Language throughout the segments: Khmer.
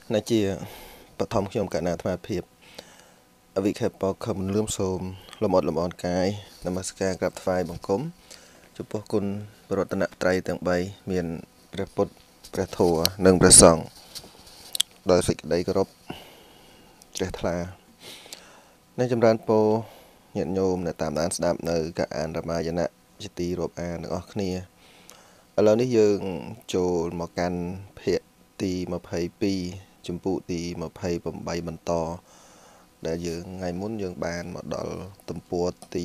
ណាជាបឋមខ្ញុំកណាអាត្មាភាពអវិខេបខំលឿមសូមលំអត់លំអរកាយនមស្ការក្រាបថ្វាយបង្គំចំពោះគុណរតនត្រ័យទាំង3មានព្រះពុទ្ធព្រះធម៌និងព្រះសង្ឃដោយសេចក្តីគោរពជ្រះថ្លានៅចម្រើនពរញាតិញោមដែលតាមដានស្ដាប់នៅការអានរាមាយណៈជាទីរាប់អានទាំងអស់គ្នាឥឡូវនេះយើងចូលមកកាន់ភាគទី22ជំពូកទី28បន្តដែលយើងថ្ងៃមុនយើងបានមកដល់ទំព័រទី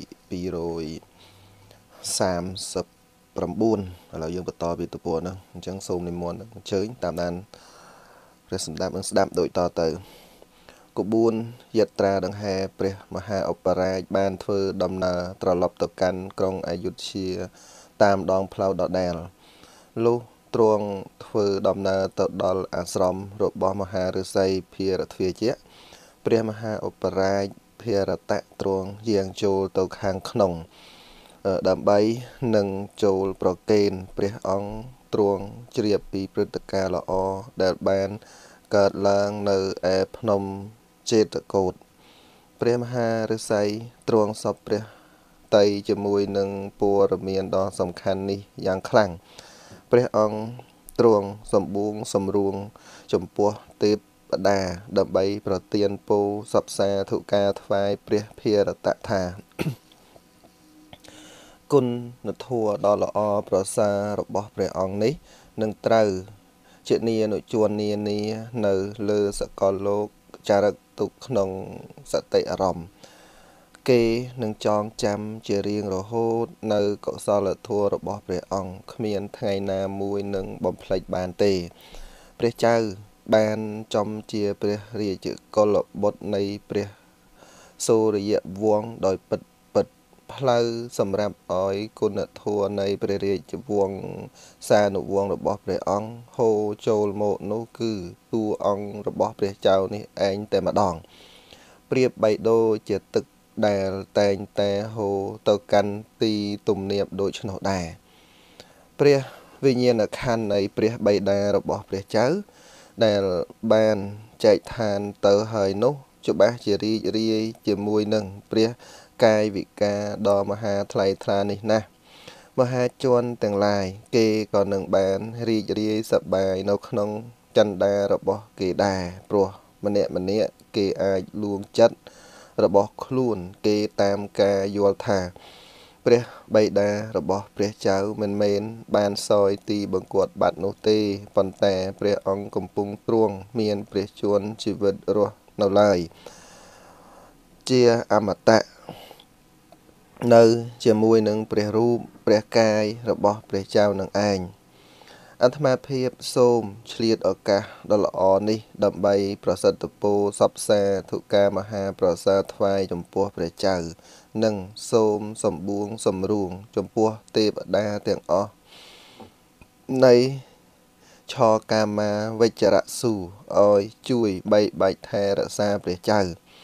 239ឥឡូវយើងបន្តពីទំព័រហ្នឹងអញ្ចឹងសូមនិមន្តអញ្ជើញតាមដានព្រះសម្ដាប់និងស្ដាប់ដូចតទៅក្បួនយាត្រាដង្ហែព្រះមហាឧបរាជបានធ្វើដំណើរត្រឡប់ទៅកាន់ក្រុងអយុធ្យាតាមដងផ្លូវដដែលលុះទ្រង់ធ្វើដំណើរទៅដល់អាស្រមរបស់មហាឫសីភារទ្វាជៈព្រះមហាឧបរាជភារតៈទ្រង់យាងចូលទៅខាងក្នុងដើម្បីនឹងចូលប្រគេនព្រះអង្គទ្រង់ជ្រាបពីព្រឹត្តិការណ៍ល្អដែលបានកើតឡើងនៅឯភ្នំចេតកោฏព្រះមហាឫសីទ្រង់សពព្រះតីជាមួយនឹងព័រមានដ៏សំខាន់នេះយ៉ាងខ្លាំងព្រះអង្គទ្រង់សម្បួងសម្រួងចំពោះទេពបតាដើម្បីប្រទានពរសព្វសាធុការថ្វាយព្រះភារតៈថាគុណធម៌ដ៏ល្អប្រសើររបស់ព្រះអង្គនេះនឹងត្រូវជានានុជននានានៅលើសកលលោកចារឹកទុកក្នុងសតិអារម្មណ៍គេនឹងចងចាំជារៀងរហូតនៅកុសលធម៌របស់ព្រះអង្គគ្មានថ្ងៃណាមួយនឹងបំភ្លេចបានទេព្រះចៅបានចំជាព្រះរាជកុលបុត្រនៃព្រះសូរ្យវង្សដោយពិតផ្លូវសម្រាប់ឲ្យគុណធម៌នៃព្រះរាជវង្សានុវង្សរបស់ព្រះអង្គហូរចូលមកនោះគឺតួអង្គរបស់ព្រះចៅនេះឯងតែម្ដងប្រៀបបីដូចជាទឹកដែលតែងតែហូរទៅកាន់ទីទំនាបដូច្នោះដែរព្រះវិញ្ញាណក្ខន្ធនៃព្រះបិតារបស់ព្រះចៅដែលបានចែកឋានទៅហើយនោះច្បាស់ជារីករាយជាមួយនឹងព្រះកាយវិការដ៏មហាថ្លៃថ្លានេះណាស់មហាជនទាំងឡាយគេក៏នឹងបានរីករាយសប្បាយនៅក្នុងចន្ទារបស់គេដែរព្រោះម្នាក់គេអាចលួងចិត្តរបស់ខ្លួនគេតាមការយល់ថាព្រះបិតារបស់ព្រះចៅមិនមែនបានសោយទីបង្គត់បាត់នោះទេប៉ុន្តែព្រះអង្គកំពុងទ្រង់មានព្រះជន្មជីវិតរស់នៅឡើយជាអមតៈនៅជាមួយនឹងព្រះរូបព្រះកាយរបស់ព្រះចៅនឹងឯងអាត្មាភាពសូមឆ្លៀតឱកាសដ៏ល្អនេះដើម្បីប្រសិទ្ធពរសព្វសាធុការមហាប្រសើរថ្វាយចំពោះព្រះចៅនិងសូមសម្បួងសម្រួងចំពោះទេវតាទាំងអស់នៃឆកាមាវិជ្ជរសុឲ្យជួយបីបាច់ថែរក្សាព្រះចៅ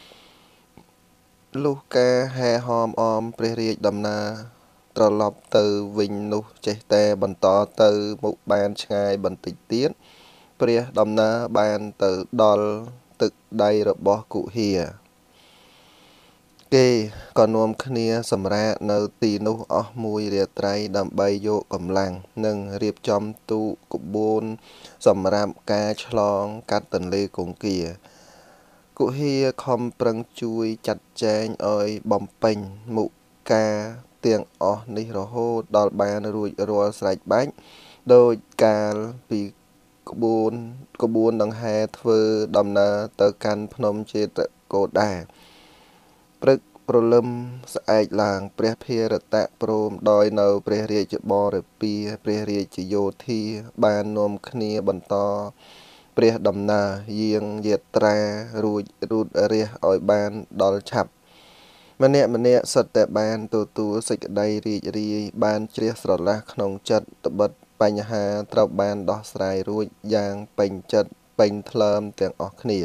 លុះការហែហមអមព្រះរាជដំណើរត្រឡប់ទៅវិញនោះចេះតែបន្តទៅមុខបានឆ្ងាយបន្តិចទៀតព្រះដំណើរបានទៅដល់ទឹកដៃរបស់គុហាគេក៏នាំគ្នាសម្រាកនៅទីនោះអស់មួយរាត្រីដើម្បីយកកម្លាំងនិងរៀបចំទូកក្បួនសម្រាប់ការឆ្លងកាត់ទន្លេគង្គាគុហាខំប្រឹងជួយចាត់ចែងឲ្យបំពេញមុខការទាំងអស់នេះរហូតដល់បានរួចរាល់ស្រេចបាច់ដោយកាលពីក្បួនដង្ហែធ្វើដំណើរទៅកាន់ភ្នំចេតកោฏដែរព្រឹកព្រលឹមស្អែកឡើងព្រះភារតៈព្រមដោយនៅព្រះរាជបរិពារព្រះរាជយោធាបាននាំគ្នាបន្តព្រះដំណើរយាងយាត្រារួចរូតរះឲ្យបានដល់ឆាប់ម្នាក់សុទ្ធតែបានទទួលសេចក្តីរីករាយបានជ្រះស្រឡះក្នុងចិត្តត្បិតបញ្ហាត្រូវបានដោះស្រាយរួចយ៉ាងពេញចិត្តពេញថ្លើមទាំងអស់គ្នា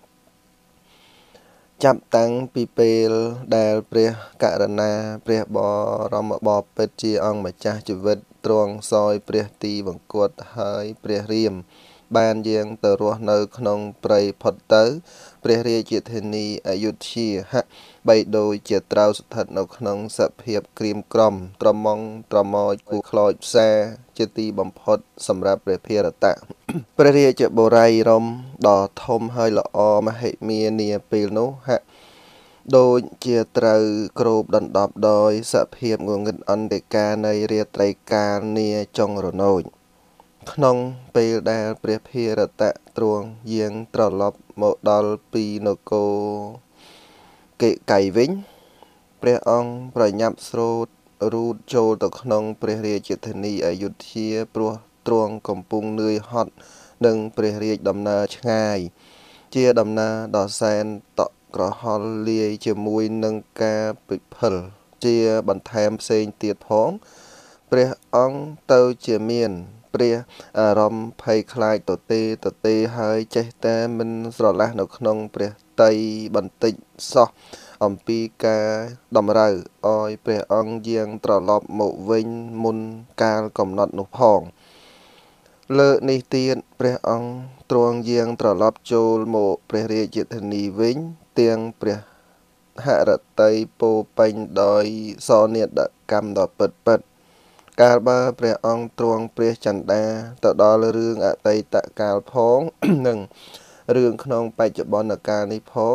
ចាប់តាំងពីពេលដែលព្រះករុណាព្រះបរមបពិតជាអង្គម្ចាស់ជីវិតទ្រង់សោយព្រះទីបង្គត់ហើយព្រះរាមបានយាងទៅរស់នៅក្នុងព្រៃផុតទៅព្រះរាជាធានីអយុធ្យាហាក់បីដូចជាត្រូវស្ថិតនៅក្នុងសភាពក្រៀមក្រំត្រមងត្រមោចគួរខ្លោចផ្សាជាទីបំផុតសម្រាប់ព្រះភារតៈ ព្រះរាជបុរីរំដ៏ធំហើយល្អមហិមានាពេលនោះហាក់ដូចជាត្រូវគ្របដណ្ដប់ដោយសភាពងងឹតអន្តិកានៃរាត្រីកាលនាចុងរនោចក្នុងពេលដែលព្រះភារតៈទ្រង់យាងត្រឡប់មកដល់ពីនគរកេកៃវិញព្រះអង្គប្រញាប់ស្រូតរូតចូលទៅក្នុងព្រះរាជធានីអយុធ្យាព្រោះទ្រង់កំពុងនឿយហត់នឹងព្រះរាជដំណើរឆ្ងាយជាដំណើរដ៏សែនតក់ក្រហល់លាយជាមួយនឹងការពិភិលជាបន្ថែមផ្សេងទៀតផងព្រះអង្គទៅជាមានព្រះអារម្មណ៍ភ័យខ្លាចទទេហើយចេះតែមិនស្រឡះនៅក្នុងព្រះតីបន្តិចសោះអំពីការតម្រូវឲ្យព្រះអង្គយាងត្រឡប់មកវិញមុនកាលកំណត់នោះផងលើនេះទៀតព្រះអង្គទ្រង់យាងត្រឡប់ចូលមកព្រះរាជធានីវិញទាំងព្រះហឫទ័យពោពេញដោយសោនាដកម្មដ៏ពិតកាលបើព្រះអង្គទ្រង់ព្រះចន្ទាទៅដល់រឿងអតីតកាលផង និងរឿងក្នុងបច្ចុប្បន្នកាលនេះផង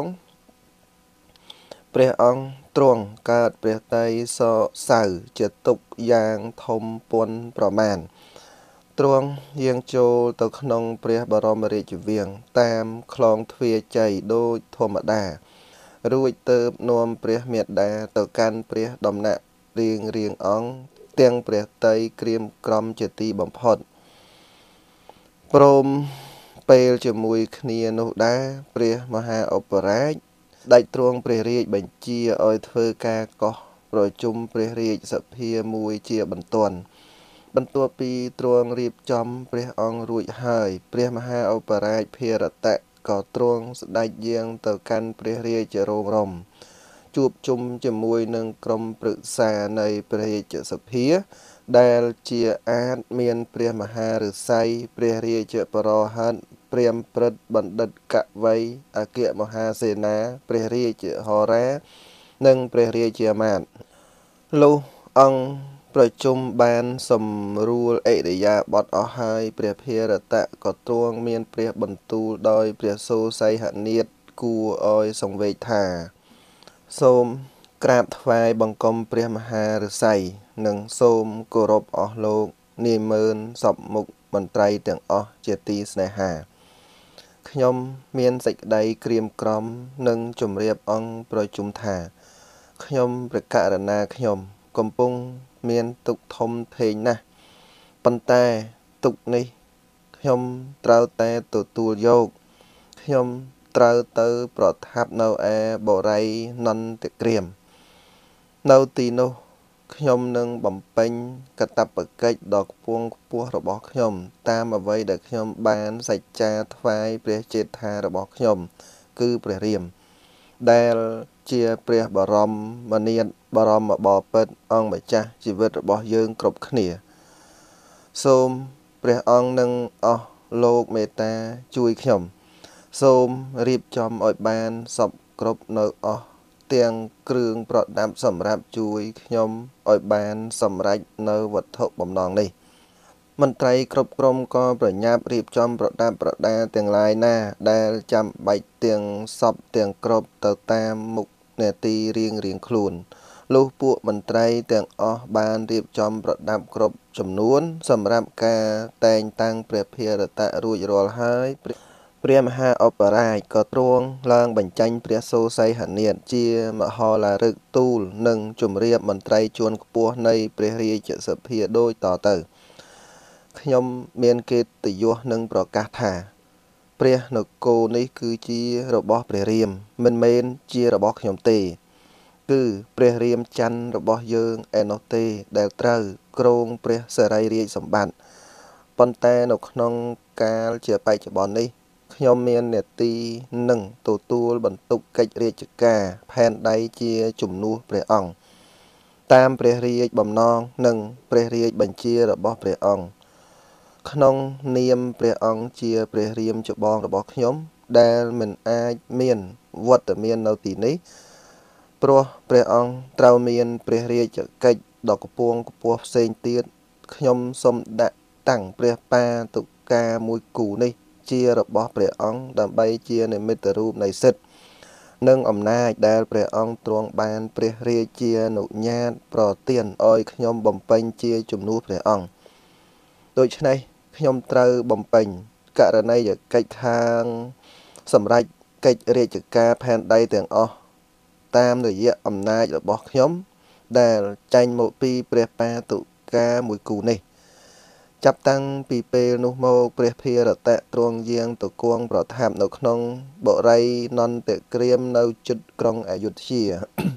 ព្រះអង្គទ្រង់កើតព្រះតៃសសៅជាទុកយ៉ាងធំពន់ប្រមាណទ្រង់យាងចូលទៅក្នុងព្រះបរមរាជវាំងតាមខ្លងទ្វារជ័យដូចធម្មតារួចទៅនាំព្រះមេដាទៅកាន់ព្រះដំណាក់រៀងអង្គទាំងព្រះតីក្រៀមក្រំជាទីបំផុតព្រមពេលជាមួយគ្នានោះដែរព្រះមហាឧបរាជដាច់ទ្រង់ព្រះរាជបញ្ជាឲ្យធ្វើការកោះប្រជុំព្រះរាជសភាមួយជាបន្ទាន់បន្ទាប់ពីទ្រង់រៀបចំព្រះអង្គរួចហើយព្រះមហាឧបរាជភារតៈក៏ទ្រង់ស្ដេចយាងទៅកាន់ព្រះរាជរោងរំជួបជុំជាមួយនឹងក្រុមប្រឹក្សានៃព្រះរាជសភាដែលជាអាចមានព្រះមហាឫសីព្រះរាជបរហន្តព្រាហ្មណ៍ព្រឹទ្ធបណ្ឌិតកវីអគ្គមហាសេនាព្រះរាជហោរានិងព្រះរាជាមាត្យលុះអង្គប្រជុំបានសម្រួលអិរិយាបថអស់ហើយព្រះភារតៈក៏ទ្រង់មានព្រះបន្ទូលដោយព្រះសូសីហនាថគួរឲ្យសង្វេគថាសូមក្រាបថ្វាយបង្គំព្រះមហាឫសីនិងសូមគោរពអស់លោកនាម៉ឺនសពមុខមន្ត្រីទាំងអស់ជាទីស្នេហាខ្ញុំមានសេចក្តីក្រៀមក្រំនិងជម្រាបអង្គប្រជុំថាខ្ញុំព្រះករណាខ្ញុំកំពុងមានទុក្ខធំធេងណាស់ប៉ុន្តែទុក្ខនេះខ្ញុំត្រូវតែទទួលយកខ្ញុំត្រូវទៅប្រថាប់នៅឯបូរីនន្តក្រៀមនៅទីនោះខ្ញុំនឹងបំពេញកាតព្វកិច្ចដ៏ខ្ពង់ខ្ពស់របស់ខ្ញុំតាមអ្វីដែលខ្ញុំបានសច្ចាថ្វាយព្រះចេតថារបស់ខ្ញុំគឺព្រះរាមដែលជាព្រះបរមនាថបរមបពិតអង្គម្ចាស់ជីវិតរបស់យើងគ្រប់គ្នាសូមព្រះអង្គនឹងអស់លោកមេត្តាជួយខ្ញុំសូមរៀបចំឲ្យបានសពគ្រប់នៅអស់ទាំងគ្រឿងប្រដាប់សម្រាប់ជួយខ្ញុំឲ្យបានសម្រេចនៅវត្ថុបំណងនេះមន្ត្រីគ្រប់ក្រុមក៏ប្រញាប់រៀបចំប្រដាប់ប្រដាទាំងឡាយណាដែលចាំបាច់ទាំងសពទាំងគ្រប់ទៅតាមមុខនាទីរៀងខ្លួនលុះពួកមន្ត្រីទាំងអស់បានរៀបចំប្រដាប់គ្រប់ចំនួនសម្រាប់ការតែងតាំងព្រះភារតៈរួចរាល់ហើយព្រះមហាឧបរាជក៏ទ្រង់ឡើងបញ្ចេញព្រះសូសីហនាថជាមហោឡារិកទូលនិងជម្រាបមន្ត្រីជាន់ខ្ពស់នៃព្រះរាជសភាដូចតទៅខ្ញុំមានកិត្តិយសនឹងប្រកាសថាព្រះនគរនេះគឺជារបស់ព្រះរាមមិនមែនជារបស់ខ្ញុំទេគឺព្រះរាមច័ន្ទរបស់យើងឯណោះទេដែលត្រូវគ្រងព្រះសារីរាជសម្បត្តិប៉ុន្តែនៅក្នុងកាលជាបច្ចុប្បន្ននេះខ្ញុំមាននាទីនឹងទទួលបន្ទុកកិច្ចរាជការផែនដីជាជំនួសព្រះអង្គតាមព្រះរាជបំណងនិងព្រះរាជបញ្ជារបស់ព្រះអង្គក្នុងនាមព្រះអង្គជាព្រះរាមច្បងរបស់ខ្ញុំដែលមិនអាចមានវត្តមាននៅទីនេះព្រោះព្រះអង្គត្រូវមានព្រះរាជកិច្ចដ៏ខ្ពង់ខ្ពស់ផ្សេងទៀតខ្ញុំសូមដាក់តាំងព្រះបាតុកាមួយគូនេះជារបស់ព្រះអង្គដើម្បីជានិមិត្តរូបនៃសិទ្ធិនិងអំណាចដែលព្រះអង្គទ្រង់បានព្រះរាជានុញ្ញាតប្រទានឲ្យខ្ញុំបំពេញជាជំនួសព្រះអង្គដូច្នេះខ្ញុំត្រូវបំពេញករណីយកិច្ចខាងសម្រាប់កិច្ចរាជការផែនដីទាំងអស់តាមរយៈអំណាចរបស់ខ្ញុំដែលចេញមកពីព្រះបាតុកាមួយគូនេះចាប់តាំងពីពេលនោះមកព្រះភារតៈទ្រង់យាងទៅគង់ប្រថាប់នៅក្នុងបុរីនន្តក្រាមនៅជិតក្រុងអយុធ្យា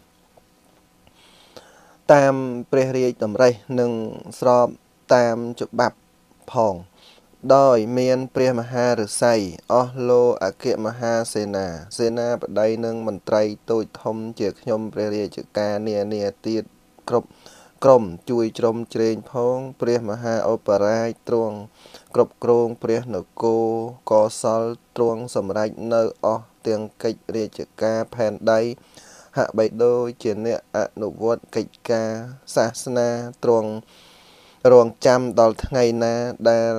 តាមព្រះរាជតម្រិះនិងស្របតាមច្បាប់ផងដោយមានព្រះមហាឫសីអស់លោកអគ្គមហាសេនាបតីនិងមន្ត្រីតូចធំជាខ្ញុំព្រះរាជការនានាទៀតគ្រប់ក្រុមជួយជ្រោមជ្រែងផងព្រះមហាឧបរាជទ្រង់គ្រប់គ្រងព្រះនគរកោសលទ្រង់សម្រេចនៅអស់ទាំងកិច្ចរាជការផែនដីហាក់បីដូចជាអ្នកអនុវត្តកិច្ចការសាសនាទ្រង់រងចាំដល់ថ្ងៃណាដែល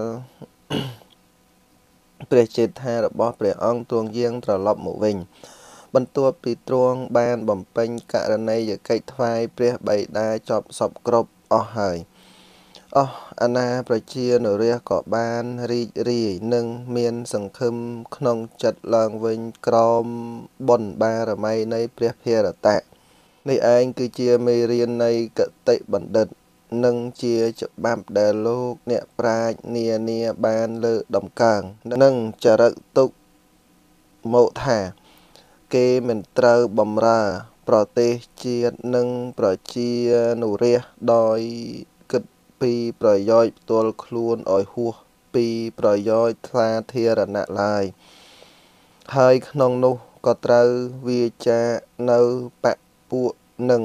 ព្រះចេតថារបស់ព្រះអង្គទ្រង់យាងត្រឡប់មកវិញបន្ទាប់ពីទ្រង់បានបំពេញករណីយកិច្ចថ្វាយព្រះបិតាចប់សពគ្រប់អស់ហើយអស់អាណាប្រជានរាស្ត្រក៏បានរីករាយនិងមានសង្ឃឹមក្នុងចិត្តឡើងវិញក្រោមបុណ្យបារមីនៃព្រះភារតៈនេះឯងគឺជាមេរៀននៃគតិបណ្ឌិតនិងជាច្បាប់ដែលលោកអ្នកប្រាជ្ញនានាបានលើកដំកើងនិងចារឹកទុកមកថាគេមិនត្រូវបំរើប្រទេសជាតិនិងប្រជានុរាស្ត្រដោយគិតពីប្រយោជន៍ផ្ទាល់ខ្លួនឲ្យហួសពីប្រយោជន៍សាធារណៈឡើយហើយក្នុងនោះក៏ត្រូវវាចានៅបពួកនឹង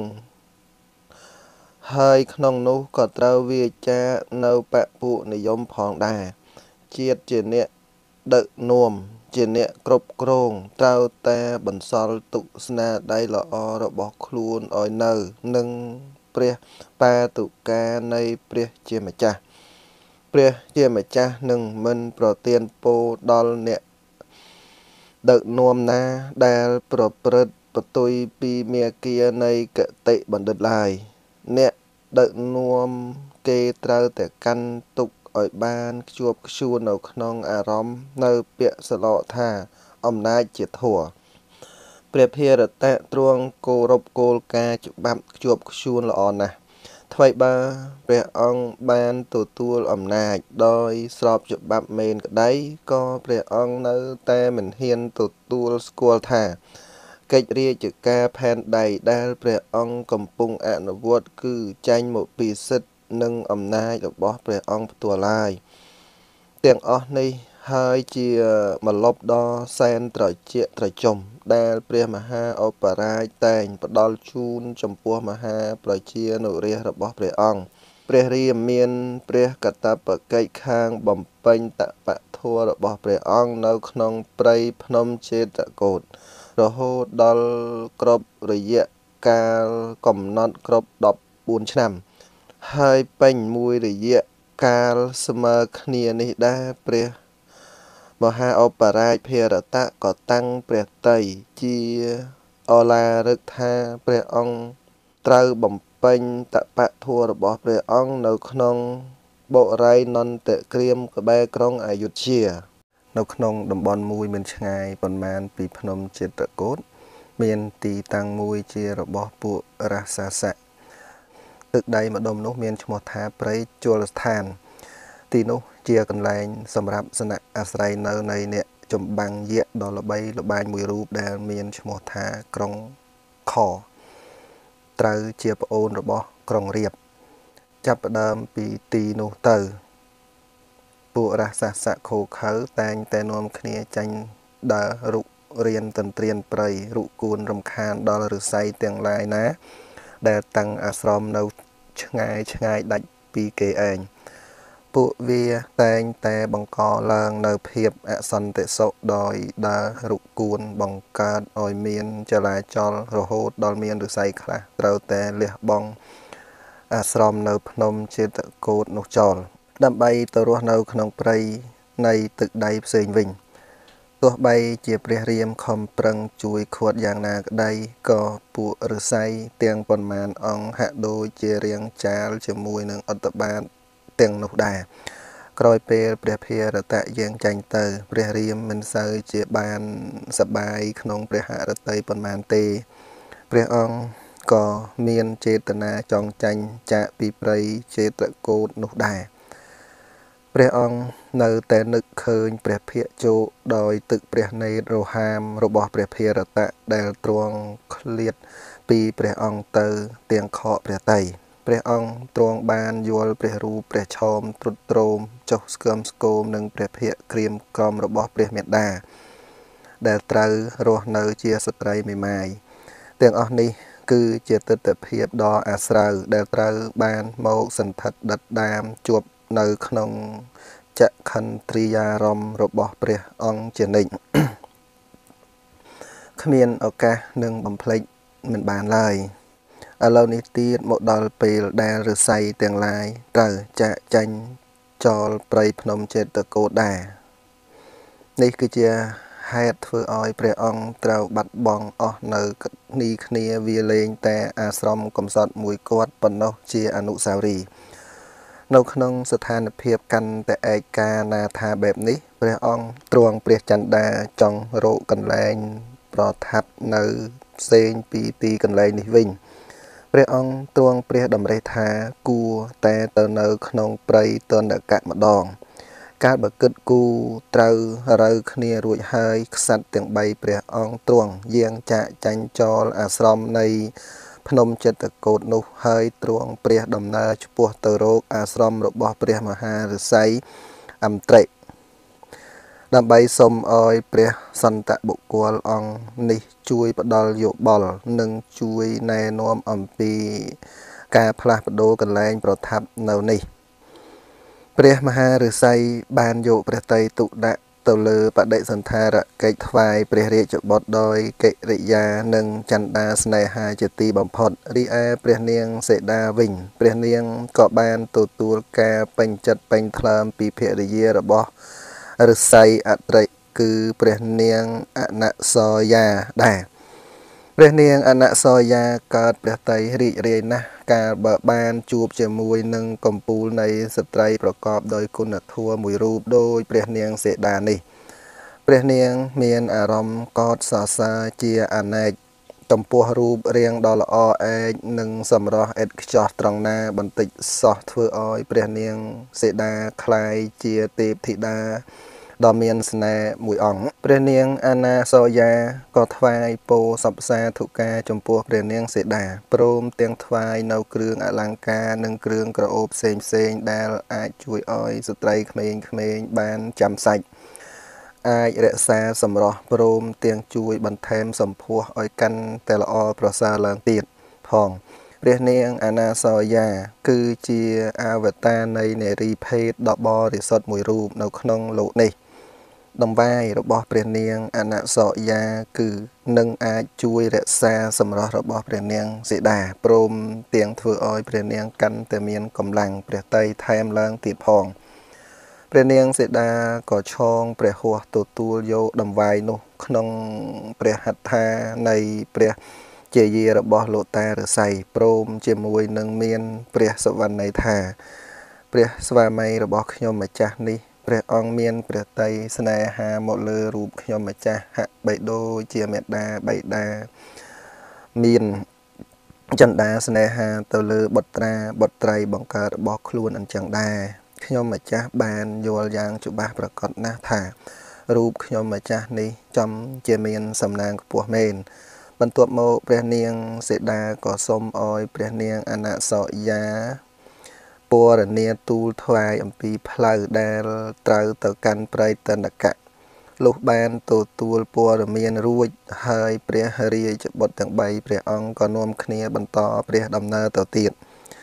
ហើយក្នុងនោះក៏ត្រូវវាចានៅបពុនិយមផងដែរជាតិជាអ្នកដឹកនាំជាអ្នកគ្រប់គ្រងត្រូវតែបន្សល់ទុកស្នាដៃល្អរបស់ខ្លួនឲ្យនៅនឹងព្រះបាតុកានៃព្រះជាម្ចាស់ព្រះជាម្ចាស់នឹងមិនប្រទានពរដល់អ្នកដឹកនាំណាដែលប្រព្រឹត្តផ្ទុយពីមាគ៌ានៃគតិបណ្ឌិតឡើយអ្នកដឹកនាំគេត្រូវតែកាន់ទុកឲ្យបានខ្ជាប់ខ្ជួននៅក្នុងអារម្មណ៍នៅពាក្យស្លោកថាអំណាចជាធម៌ព្រះភារតៈទ្រង់គោរពគោលការណ៍ច្បាប់ខ្ជាប់ខ្ជួនល្អណាស់ថ្មីបើព្រះអង្គបានទទួលអំណាចដោយស្របច្បាប់មែនក្តីក៏ព្រះអង្គនៅតែមិនហ៊ានទទួលស្គាល់ថាកិច្ចរាជការផែនដីដែលព្រះអង្គកំពុងអនុវត្តគឺចេញមកពីសិទ្ធិនិងអំណាចរបស់ព្រះអង្គផ្ទាល់ឡើយទាំងអស់នេះហើយជាម្លប់ដ៏សែនត្រជាក់ត្រជុំដែលព្រះមហាឧបរាជតែងផ្ដល់ជូនចំពោះមហាប្រជានុរាស្ត្ររបស់ព្រះអង្គព្រះរាមមានព្រះកាតព្វកិច្ចខាងបំពេញតបធម៌របស់ព្រះអង្គនៅក្នុងព្រៃភ្នំចេតកោដ្ឋរហូតដល់គ្រប់រយៈកាលកំណត់គ្រប់14ឆ្នាំហើយពេញមួយរយៈកាលស្មើគ្នានេះដែរព្រះមហាឧបរាជភារតៈក៏តាំងព្រះទ័យជាឱឡារិកថាព្រះអង្គត្រូវបំពេញតបធម៌របស់ព្រះអង្គនៅក្នុងបុរីនន្តក្រាមក្បែរក្រុងអយុធ្យានៅក្នុងតំបន់មួយមិនឆ្ងាយប៉ុន្មានពីភ្នំចេតកោដ្ឋមានទីតាំងមួយជារបស់ពួករាសសៈទឹកដីម្ដុំនោះមានឈ្មោះថាព្រៃជលស្ថានទីនោះជាកន្លែងសម្រាប់ស្នាក់អាស្រ័យនៅនៃអ្នកចម្បាំងយក្សដ៏ល្បីល្បាញមួយរូបដែលមានឈ្មោះថាក្រុងខត្រូវជាប្អូនរបស់ក្រុងរាពណ៍ចាប់ផ្ដើមពីទីនោះទៅពួករាសសៈខូខើតែងតែនាំគ្នាចាញ់ដើររុករៀនទន្ទ្រានព្រៃរុកគួនរំខានដល់ឫស្សីទាំងឡាយណាដែលតាំងអាស្រមនៅឆ្ងាយដាច់ពីគេឯងពួកវាតែងតែបង្កឡើងនៅភាពអសន្តិសុខដោយដើររុកគួនបង្កើតឲ្យមានចលាចលរហូតដល់មានឫស្សីខ្លះត្រូវតែលះបង់អាស្រមនៅភ្នំចេតកូដនោះចោលដើម្បីទៅរស់នៅក្នុងព្រៃនៃទឹកដីផ្សេងវិញទោះបីជាព្រះរាមខំប្រឹងជួយឃាត់យ៉ាងណាក្តីក៏ពួកឫស្សីទាំងប៉ុន្មានអង្គហាក់ដូចជារាងចាលជាមួយនឹងឧត្តបាទទាំងនោះដែរក្រោយពេលព្រះភារតៈយាងចាញ់ទៅព្រះរាមមិនសូវជាបានសប្បាយក្នុងព្រះហឫទ័យប៉ុន្មានទេព្រះអង្គក៏មានចេតនាចង់ចាញ់ចាកពីព្រៃចេតកូដនោះដែរព្រះអង្គនៅតែនឹកឃើញព្រះភិក្ខជោដោយទឹកព្រះនេត្ររហាមរបស់ព្រះភារតៈដែលទ្រង់ឃ្លាតពីព្រះអង្គទៅទាំងខកព្រះទ័យព្រះអង្គទ្រង់បានយល់ព្រះរូបព្រះឆោមទ្រុឌទ្រោមចុះស្គមស្គមនឹងព្រះភិក្ខក្រៀមក្រំរបស់ព្រះមេដាដែលត្រូវរស់នៅជាស្ត្រីមេម៉ាយទាំងអស់នេះគឺជាទិដ្ឋភាពដ៏អាស្រូវដែលត្រូវបានមកសន្ធិដ្ឋដិតដាមជាប់នៅក្នុងចក្ខន្ទ្រិយារម្មណ៍របស់ព្រះអង្គជានិច្ចគ្មានឱកាសនឹងបំភ្លេចមិនបានឡើយឥឡូវនេះទៀតមកដល់ពេលដែលឫស្សីទាំងឡាយត្រូវចាកចេញចោលព្រៃភ្នំចេតកូដដែរនេះគឺជាហេតុធ្វើឲ្យព្រះអង្គត្រូវបាត់បង់អស់នៅគ្នាវាលែងតែអាស្រមកំសត់មួយគាត់ប៉ុណ្ណោះជាអនុស្សាវរីយ៍នៅក្នុងស្ថានភាពកាន់តែឯកាណាថាបែបនេះព្រះអង្គទ្រង់ព្រះចន្ទដាចង់រកកន្លែងប្រថាប់នៅផ្សេងពីទីកន្លែងនេះវិញព្រះអង្គទ្រង់ព្រះតម្រិះថាគួរតែទៅនៅក្នុងព្រៃទណ្ឌកៈម្ដងកាលបើគិតគូត្រូវរើគ្នារួចហើយក្សត្រទាំង3ព្រះអង្គទ្រង់យាងចាកចាញ់ចោលអាស្រមនៃភ្នំចេតកូដនោះហើយទ្រង់ព្រះដំណើរឆ្ពោះទៅរកអាស្រមរបស់ព្រះមហាឫសីអម្ត្រិដើម្បីសុំឲ្យព្រះសន្តបុគ្គលអង្គនេះជួយផ្ដល់យោបល់និងជួយណែនាំអំពីការផ្លាស់ប្ដូរកន្លែងប្រថាប់នៅនេះព្រះមហាឫសីបានយកព្រះតីទុដាក់ទៅលើបដិសន្ធារកិច្ចថ្វាយព្រះរាជបុត្រដោយកិរិយានិងចន្ទាស្នេហាជាទីបំផុតរីឯព្រះនាងសេដាវិញព្រះនាងក៏បានទទួលការពេញចិត្តពេញថ្លើមពីភរិយារបស់ឫសីអត្រីគឺព្រះនាងអនសយាដែរព្រះនាងអនសយាកើតព្រះតីរីករាយណាស់កាលបើបានជួបជាមួយនឹងកំពូលនៃស្ត្រីប្រកបដោយគុណធម៌មួយរូបដោយព្រះនាងសេដានេះព្រះនាងមានអារម្មណ៍កោតសរសើរជាអនេកចំពោះរូបរាងដ៏ល្អឯកនិងសម្រស់ឥតខ្ចោះត្រង់ណាបន្តិចសោះធ្វើឲ្យព្រះនាងសេដាคล้ายជាទេពធីតាដ៏មានស្នេហ៍មួយអង្គព្រះនាងអាណាសយាក៏ថ្វាយពោសព្វសាធុការចំពោះព្រះនាងសេដាព្រមទាំងថ្វាយនៅគ្រឿងអលង្ការនិងគ្រឿងក្រអូបផ្សេងដែលអាចជួយឲ្យស្ត្រីក្មេងៗបានចាំសាច់អាចរក្សាសម្រស់ព្រមទាំងជួយបន្ថែមសម្ផស្សឲ្យកាន់តែល្អប្រសើរឡើងទៀតផងព្រះនាងអនាសយាគឺជាអវតារនៃនារីភេទដ៏បរិសុទ្ធមួយរូបនៅក្នុងលោកនេះដង្វាយរបស់ព្រះនាងអនសយាគឺនឹងអាចជួយរក្សាសម្រស់របស់ព្រះនាងសេដាព្រមទាំងធ្វើឲ្យព្រះនាងកាន់តែមានកម្លាំងព្រះតីថែមឡើងទៀតផងព្រះនាងសេដាក៏ឆងព្រះហស្ថទទួលយកដង្វាយនោះក្នុងព្រះហត្ថានៃព្រះជាយារបស់លោកតាឫសីព្រមជាមួយនឹងមានព្រះសវណ្ណ័យថាព្រះស្វាមីរបស់ខ្ញុំម្ចាស់នេះព្រះអង្គមានព្រះតីស្នេហាមកលើរូបខ្ញុំម្ចាស់ហាក់បីដូចជាមេដាបៃតាមានចន្ទាស្នេហាទៅលើបុត្រាបុត្រីបង្កើតរបស់ខ្លួនអញ្ចឹងដែរខ្ញុំម្ចាស់បានយល់យ៉ាងច្បាស់ប្រកបណាស់ថារូបខ្ញុំម្ចាស់នេះចំជាមានសំណាងខ្ពស់មែនបន្ទាប់មកព្រះនាងសេដាក៏សូមឲ្យព្រះនាងអនសយាពរនាទូលថ្វាយអំពីផ្លូវដែលត្រូវទៅកាន់ព្រៃតណ្ឌកៈលុះបានទទួលព័ត៌មានរួចហើយព្រះរាជបុត្រទាំង3ព្រះអង្គក៏នាំគ្នាបន្តព្រះដំណើរទៅទៀត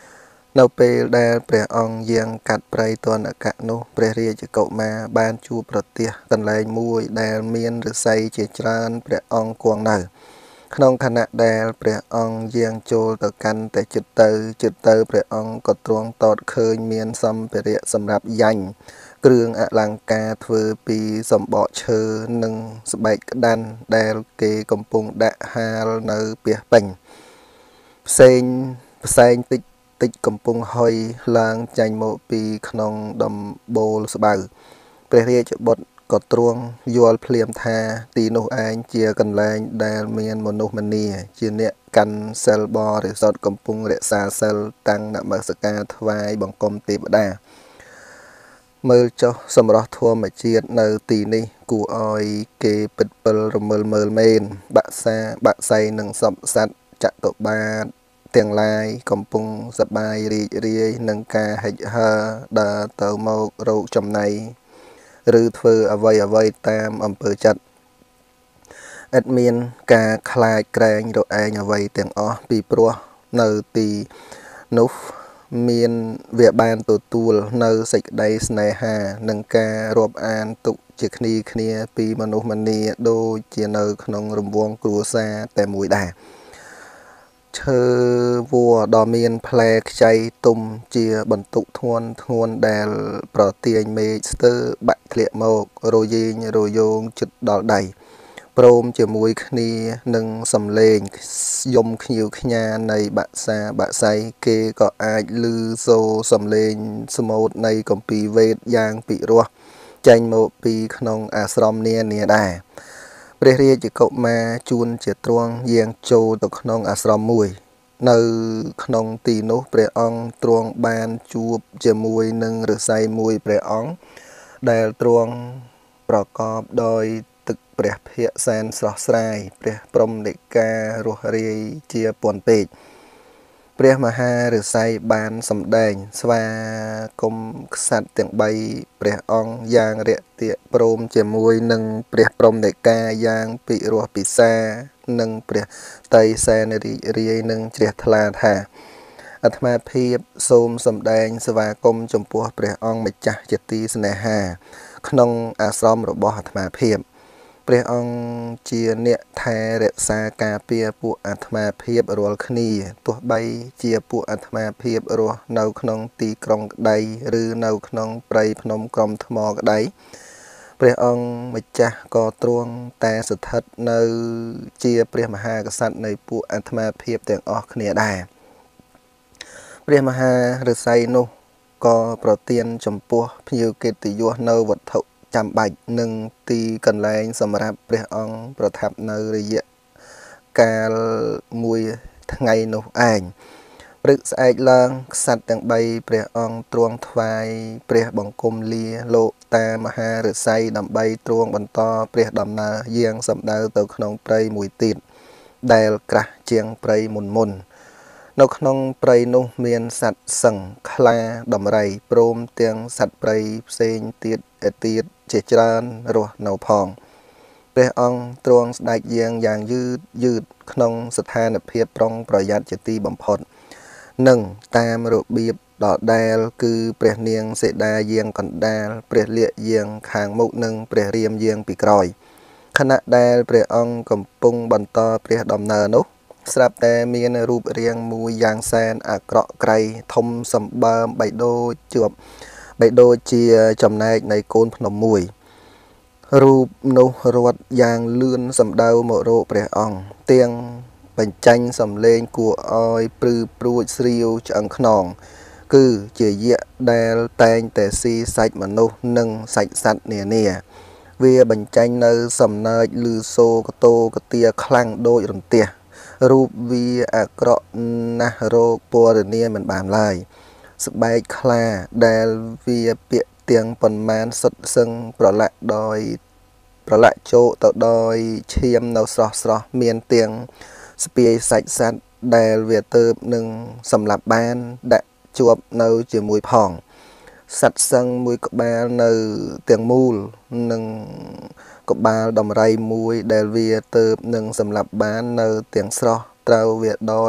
នៅពេលដែលព្រះអង្គយាងកាត់ព្រៃទណ្ឌកៈនោះព្រះរាជកុមារបានជួបប្រទះកន្លែងមួយដែលមានឫស្សីជាច្រើនព្រះអង្គគង់នៅក្នុងខណៈដែលព្រះអង្គយាងចូលទៅកាន់តែជិតទៅព្រះអង្គក៏ទ្រង់តតឃើញមានសម្ភារៈសម្រាប់យ៉ាញ់គ្រឿងអលង្ការធ្វើពីសម្បកឈើនិងស្បែកក្តាន់ដែលគេកំពុងដាក់ហាលនៅពាសពេញផ្សេងតិចកំពុងហុយឡើងចេញមកពីក្នុងដំបូលស្បៅព្រះរាជបុត្រក៏ទ្រង់យល់ភ្លាមថាទីនោះឯងជាកន្លែងដែលមានមនុស្សម្នាជាអ្នកកាន់សិលបរិសុទ្ធកំពុងរក្សាសិលតាំងនមស្ការថ្វាយបង្គំទេវតាមើលចុះសម្រស់ធម្មជាតិនៅទីនេះគួរឲ្យគេពិតពិលរមើលមើលមែនបាក់សៃនិងសពសត្វចតុបាទទាំងឡាយកំពុងសប្បាយរីករាយនឹងការហិចហើរដើរទៅមករោគចំណៃឬធ្វើអ្វីតាមអំពើចិត្តឥតមានការខ្លាចក្រែងរឯងអ្វីទាំងអស់ពីព្រោះនៅទីនោះមានវាបានទទួលនៅសេចក្តីស្នេហានិងការរាប់អានទុកជាគ្នាពីមនុស្សម្នាដូចជានៅក្នុងរង្វង់គ្រួសារតែមួយដែរឈើវល្លិដ៏មានផ្លែខ្ចីទុំជាបន្ទុកធ្ងន់ដែលប្រទាញមេឃស្ទើរបាក់ធ្លាក់មករយងជិតដល់ដៃព្រមជាមួយគ្នានឹងសំឡេងយំខ្ញៀវខ្ញានៃបាក់សៃគេក៏អាចឮសូរសំឡេងស្មូតនៃគម្ពីរវេទយ៉ាងពិរោះចេញមកពីក្នុងអាស្រមនានាដែរព្រះរាជកុមារជួនជាទ្រង់យាងចូលទៅក្នុងអាស្រមមួយនៅក្នុងទីនោះព្រះអង្គទ្រង់បានជួបជាមួយនឹងឫស្សីមួយព្រះអង្គដែលទ្រង់ប្រកបដោយទឹកព្រះភ័ក្ត្រសែនស្រស់ស្រាយព្រះព្រហ្មនិការស់រាយជាពន់ពេកព្រះមហាឫសីបានសម្ដែងស្វាគមន៍ក្សត្រទាំង3ព្រះអង្គយ៉ាងរាក់ទាក់ព្រមជាមួយនឹងព្រះព្រហ្មនិការយ៉ាងពិរោះពិសានិងព្រះតីសែនរីករាយនឹងជ្រះថ្លាថាអាត្មាភាពសូមសម្ដែងស្វាគមន៍ចំពោះព្រះអង្គម្ចាស់ជាទីស្នេហាក្នុងអាស្រមរបស់អាត្មាភាពព្រះអង្គជាអ្នកថែរក្សាការពារពួកអាត្មាភាពរាល់គ្នាទោះបីជាពួកអាត្មាភាពរស់នៅក្នុងទីក្រុងក្តីឬនៅក្នុងព្រៃភ្នំក្រំថ្មក្តីព្រះអង្គម្ចាស់ក៏ទ្រង់តែស្ថិតនៅជាព្រះមហាក្សត្រនៃពួកអាត្មាភាពទាំងអស់គ្នាដែរព្រះមហាឫសីនោះក៏ប្រទានចំពោះភ្ញៀវកិត្តិយសនៅវត្ថុចាំបាច់និងទីកន្លែងសម្រាប់ព្រះអង្គប្រថាប់នៅរយៈកាលមួយថ្ងៃនោះឯងព្រឹកស្អែកឡើងក្សត្រទាំង3ព្រះអង្គទ្រង់ថ្វាយព្រះបង្គំលាលោកតាមហាឫសីដើម្បីទ្រង់បន្តព្រះដំណើរយាងសម្ដៅទៅក្នុងព្រៃមួយទៀតដែលក្រាស់ជាងព្រៃមុននៅក្នុងព្រៃនោះមានសត្វសិង្ហខ្លាដំរីព្រមទាំងសត្វព្រៃផ្សេងទៀតជាច្រើនរស់នៅផងព្រះអង្គទ្រង់ស្ដេចយាងយ៉ាងយឺតក្នុងស្ថានភាពប្រុងប្រយ័ត្នជាទីបំផុតនិងតាមរបៀបដដែលគឺព្រះនាងសេតាយាងកណ្ដាលព្រះលក្សណ៍យាងខាងមុខនិងព្រះរាមយាងពីក្រោយខណៈដែលព្រះអង្គកំពុងបន្តព្រះដំណើរនោះស្រាប់តែមានរូបរាងមួយយ៉ាងសែនអាក្រក់ក្រៃធំសម្បើមបីដូចជាចំណែកនៃកូនភ្នំមួយរូបនោះរត់យ៉ាងលឿនសម្ដៅមករកព្រះអង្គទាំងបញ្ចេញសំឡេងគួរឲ្យព្រឺព្រួចស្រាវឆ្អឹងខ្នងគឺជាយក្សដែលតែងតែស៊ីសាច់មនុស្សនិងសាច់សត្វនានាវាបញ្ចេញនៅសំណើចឮសូរកតោកទាខ្លាំងដូចរន្ទះរូបវាអាក្រក់ណាស់រកពណ៌នាមិនបានឡើយស្បែកខ្លាដែលវាពាក់ទាំងប៉ុន្មានសុទ្ធសឹងប្រឡាក់ជោកទៅដោយឈាមនៅស្រស់មានទាំងស្ពាយសាច់សត្វដែលវាទៅនឹងសម្លាប់បានដាក់ជាប់នៅជាមួយផងសត្វសឹងមួយក្បាលនៅទាំងមូលនិងក្បាលដំរីមួយដែលវាទៅនឹងសម្លាប់បាននៅទាំងស្រស់ត្រូវវាដតភ្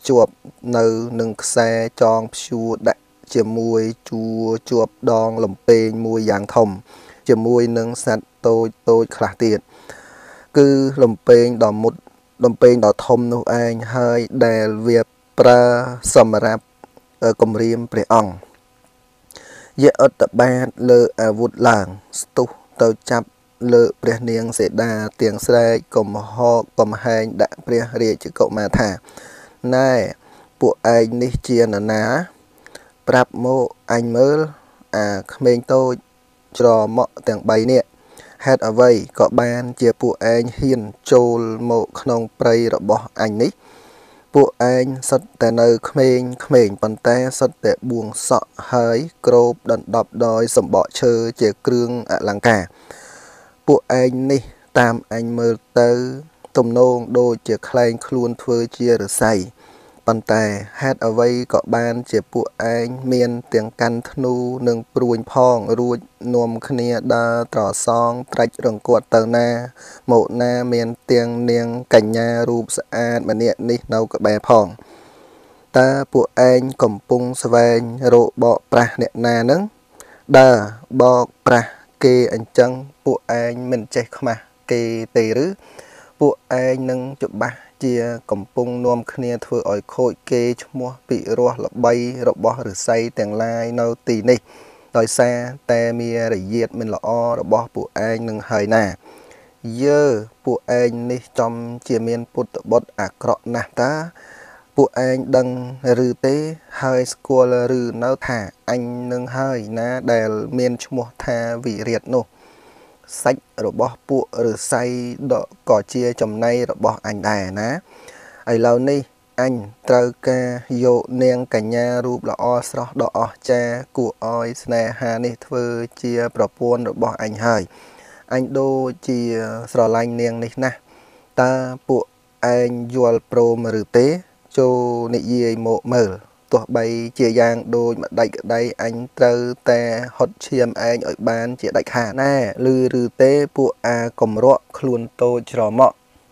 ជាប់នៅនឹងខ្សែចងព្យួរដាក់ជាមួយជួរជាប់ដងលំពេងមួយយ៉ាងធំជាមួយនឹងសត្វតូចខ្លះទៀតគឺលំពេងដ៏មុតលំពេងដ៏ធំនោះឯងហើយដែលវាប្រើសម្រាប់គម្រាមព្រះអង្គយៈឧត្តបាទលើអាវុធឡើងស្ទុះទៅចាប់លើព្រះនាងសេដាទាំងស្រែកកំហកកំហែងដាក់ព្រះរាជកុមារថាណែពួកឯងនេះជានរណាប្រាប់មកអញមើលអាក្មេងតូចច្រមុះទាំង3នាក់ហេតុអ្វីក៏បានជាពួកឯងហ៊ានចូលមកក្នុងព្រៃរបស់អញនេះពួកឯងសុទ្ធតែនៅក្មេងប៉ុន្តែសុទ្ធតែបួងសក់ហើយគ្របដណ្ដប់ដោយសម្បកឈើជាគ្រឿងអលង្ការពួកឯងនេះតាមអញមើលទៅទំនងដូចជាខ្លែងខ្លួនធ្វើជាឫស្សីប៉ុន្តែហេតុអ្វីក៏បានជាពួកឯងមានទាំងកាន់ធ្នូនិងព្រួញផងរួចនាំគ្នាដើរត្រសងត្រាច់រង្គត់ទៅណាមកណាមានទាំងនាងកញ្ញារូបស្អាតម្នាក់នេះនៅក្បែរផងតើពួកឯងកំពុងស្វែងរកបកប្រាស់អ្នកណានឹងដើរបកប្រាស់គេអញ្ចឹងពួកឯងមិនចេះខ្មាស់គេទេឬពួកឯងនឹងច្បាស់ជាកំពុងនាំគ្នាធ្វើឲ្យខូចគេឈ្មោះពិរោះល្បីរបស់ឫស្សីទាំងឡាយនៅទីនេះដោយសារតែមានរយាតមិនល្អរបស់ពួកឯងនឹងហើយណាយើពួកឯងនេះចំជាមានពុទ្ធបុត្រអាក្រក់ណាស់តាពួកឯងដឹងឬទេហើយស្គាល់ឬនៅថាអញនឹងហើយណាដែលមានឈ្មោះថាវិរាតនោះសាច់របស់ពួកឫស្សីក៏ជាចំណីរបស់អញដែរណាឥឡូវនេះអញត្រូវការយកនាងកញ្ញារូបល្អស្រស់ដ៏អស្ចារ្យគួរឲ្យស្នេហានេះធ្វើជាប្រពន្ធរបស់អញហើយអញដូចជាស្រឡាញ់នាងនេះណាស់តើពួកឯងយល់ព្រមឬទេចូលនិយាយមកមើលទោះបីជាយ៉ាងដូចម្ដេចក្ដីអញត្រូវតែហត់ឈាមឯងឲ្យបានជាដាច់ខាតណែឬទេពួកអាកំរក់ខ្លួនតូចច្រមុះ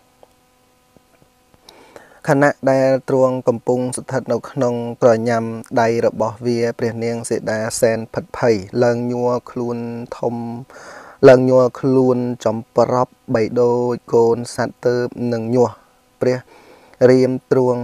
ខណៈដែលទ្រង់កំពុងស្ថិតនៅក្នុងក្រញាំដៃរបស់វាព្រះនាងសេដាសែនផិតភ័យឡើងញ័រខ្លួនចំប្រប់បីដូចកូនសត្វទៅនឹងញាស់ព្រះរាមទ្រង់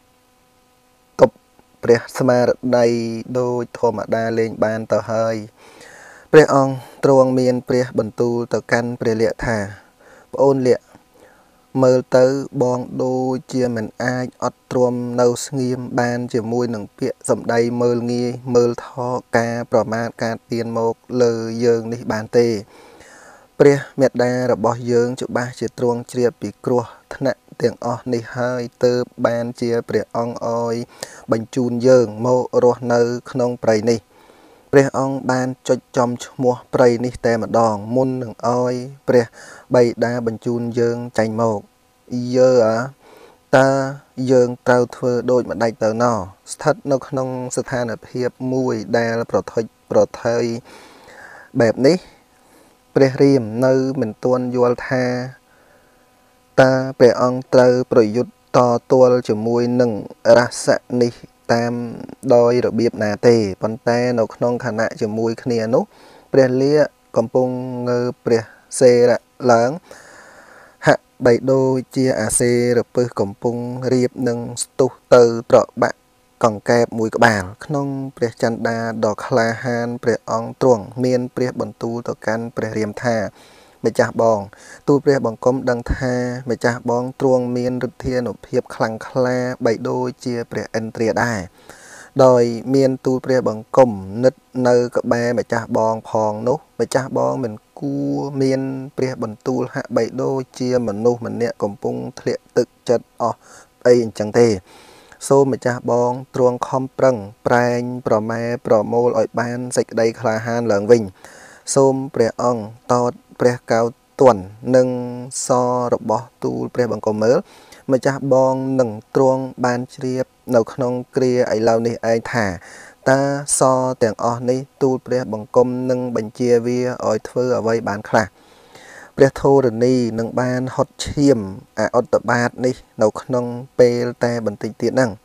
ព្រះស្មារតីដូចធម្មតាលេងបានទៅហើយព្រះអង្គទ្រង់មានព្រះបន្ទូលទៅកាន់ព្រះលក្សណ៍ថាប្អូនលក្សណ៍មើលទៅបងដូចជាមិនអាចអត់ទ្រាំនៅស្ងៀមបានជាមួយនឹងពាក្យសម្ដីមើលងាយមើលថោកការប្រមាថការទៀនមកលើយើងនេះបានទេព្រះមេត្តារបស់យើងច្បាស់ជាទ្រង់ជ្រាបពីគ្រោះថ្នាក់ទាំងអស់នេះហើយទើបបានជាព្រះអង្គឲ្យបញ្ជូនយើងមករស់នៅក្នុងព្រៃនេះព្រះអង្គបានចុចចំឈ្មោះព្រៃនេះតែម្ដងមុននឹងឲ្យព្រះបិតាបញ្ជូនយើងចេញមកតើយើងត្រូវធ្វើដូចម្ដេចទៅណោះស្ថិតនៅក្នុងស្ថានភាពមួយដែលប្រថុយបែបនេះព្រះរាមនៅមិនទាន់យល់ថាតើព្រះអង្គត្រូវប្រយុទ្ធតទល់ជាមួយនឹងរាសៈនេះតាមដោយរបៀបណាទេប៉ុន្តែនៅក្នុងខណៈជាមួយគ្នានោះព្រះលាកំពុងងើបព្រះសេរៈឡើងហាក់បីដូចជាអាសេរពឹសកំពុងរៀបនឹងស្ទុះទៅត្របាក់កង្កែបមួយក្បាលក្នុងព្រះចន្ទដាដ៏ក្លាហានព្រះអង្គទ្រង់មានព្រះបន្ទូលទៅកាន់ព្រះរាមថាម្ចាស់បងទូលព្រះបង្គំដឹងថាម្ចាស់បងទ្រង់មានឫទ្ធានុភាពខ្លាំងក្លាបីដូចជាព្រះឥន្ទ្រាដែរដោយមានទូលព្រះបង្គំនិតនៅក្បែរម្ចាស់បងផងនោះម្ចាស់បងមិនគួរមានព្រះបន្ទូលហាក់បីដូចជាមនុស្សម្នាក់កំពុងធ្លាក់ទឹកចិត្តអស់អីអញ្ចឹងទេសូមម្ចាស់បងទ្រង់ខំប្រឹងប្រែងប្រម៉ែប្រមូលឲ្យបានសេចក្តីក្លាហានឡើងវិញសូមព្រះអង្គតតព្រះកៅទន់និងសរបស់ទូលព្រះបង្គំមើលម្ចាស់បងនឹងទ្រង់បានជ្រាបនៅក្នុងគ្រាឥឡូវនេះឯងថាតើសទាំងអស់នេះទូលព្រះបង្គំនឹងបញ្ជាវាឲ្យធ្វើអ្វីបានខ្លះព្រះធរណីនឹងបានហត់ឈាមអឧត្តបាទនេះនៅក្នុងពេលតែបន្តិចទៀតហ្នឹង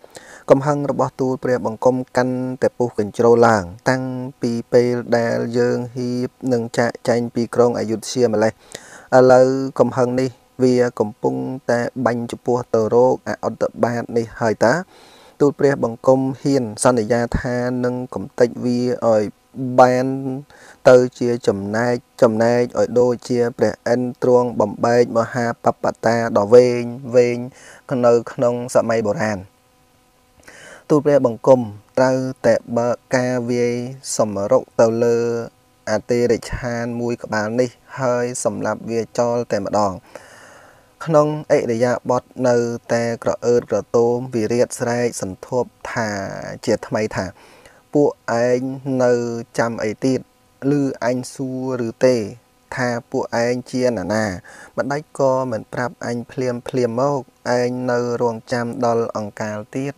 កំហឹងរបស់ទូលព្រះបង្គំកាន់តែពុះកញ្ជ្រោលឡើងតាំងពីពេលដែលយើងហ៊ីបនឹងចាកចេញពីក្រុងអយុធ្យាម្លេះឥឡូវកំហឹងនេះវាកំពុងតែបាញ់ចំពោះទៅរកអឧត្តបាតនេះហើយតាទូលព្រះបង្គំហ៊ានសន្យាថានឹងកំទេចវាឲ្យបានទៅជាចំណែកឲ្យដូចជាព្រះឥន្ទ្រទ្រង់បំបែកមហាបបតាដ៏វែងនៅក្នុងសម័យបុរាណទូលព្រះបង្គំត្រូវតែបើកការវាយសម្រុកទៅលើអតិរិច្ឆានមួយក្បាលនេះហើយសម្លាប់វាចោលតែម្ដងក្នុងអិរិយាបថនៅតែក្រអឺតក្រទមវិរាតស្រែកសន្ធប់ថាជាថ្មីថាពួកឯងនៅចាំអីទៀតឬអញសួរឬទេថាពួកឯងជាណាម្ដេចក៏មិនប្រាប់អញភ្លាមមកឯងនៅរងចាំដល់អង្កាលទៀត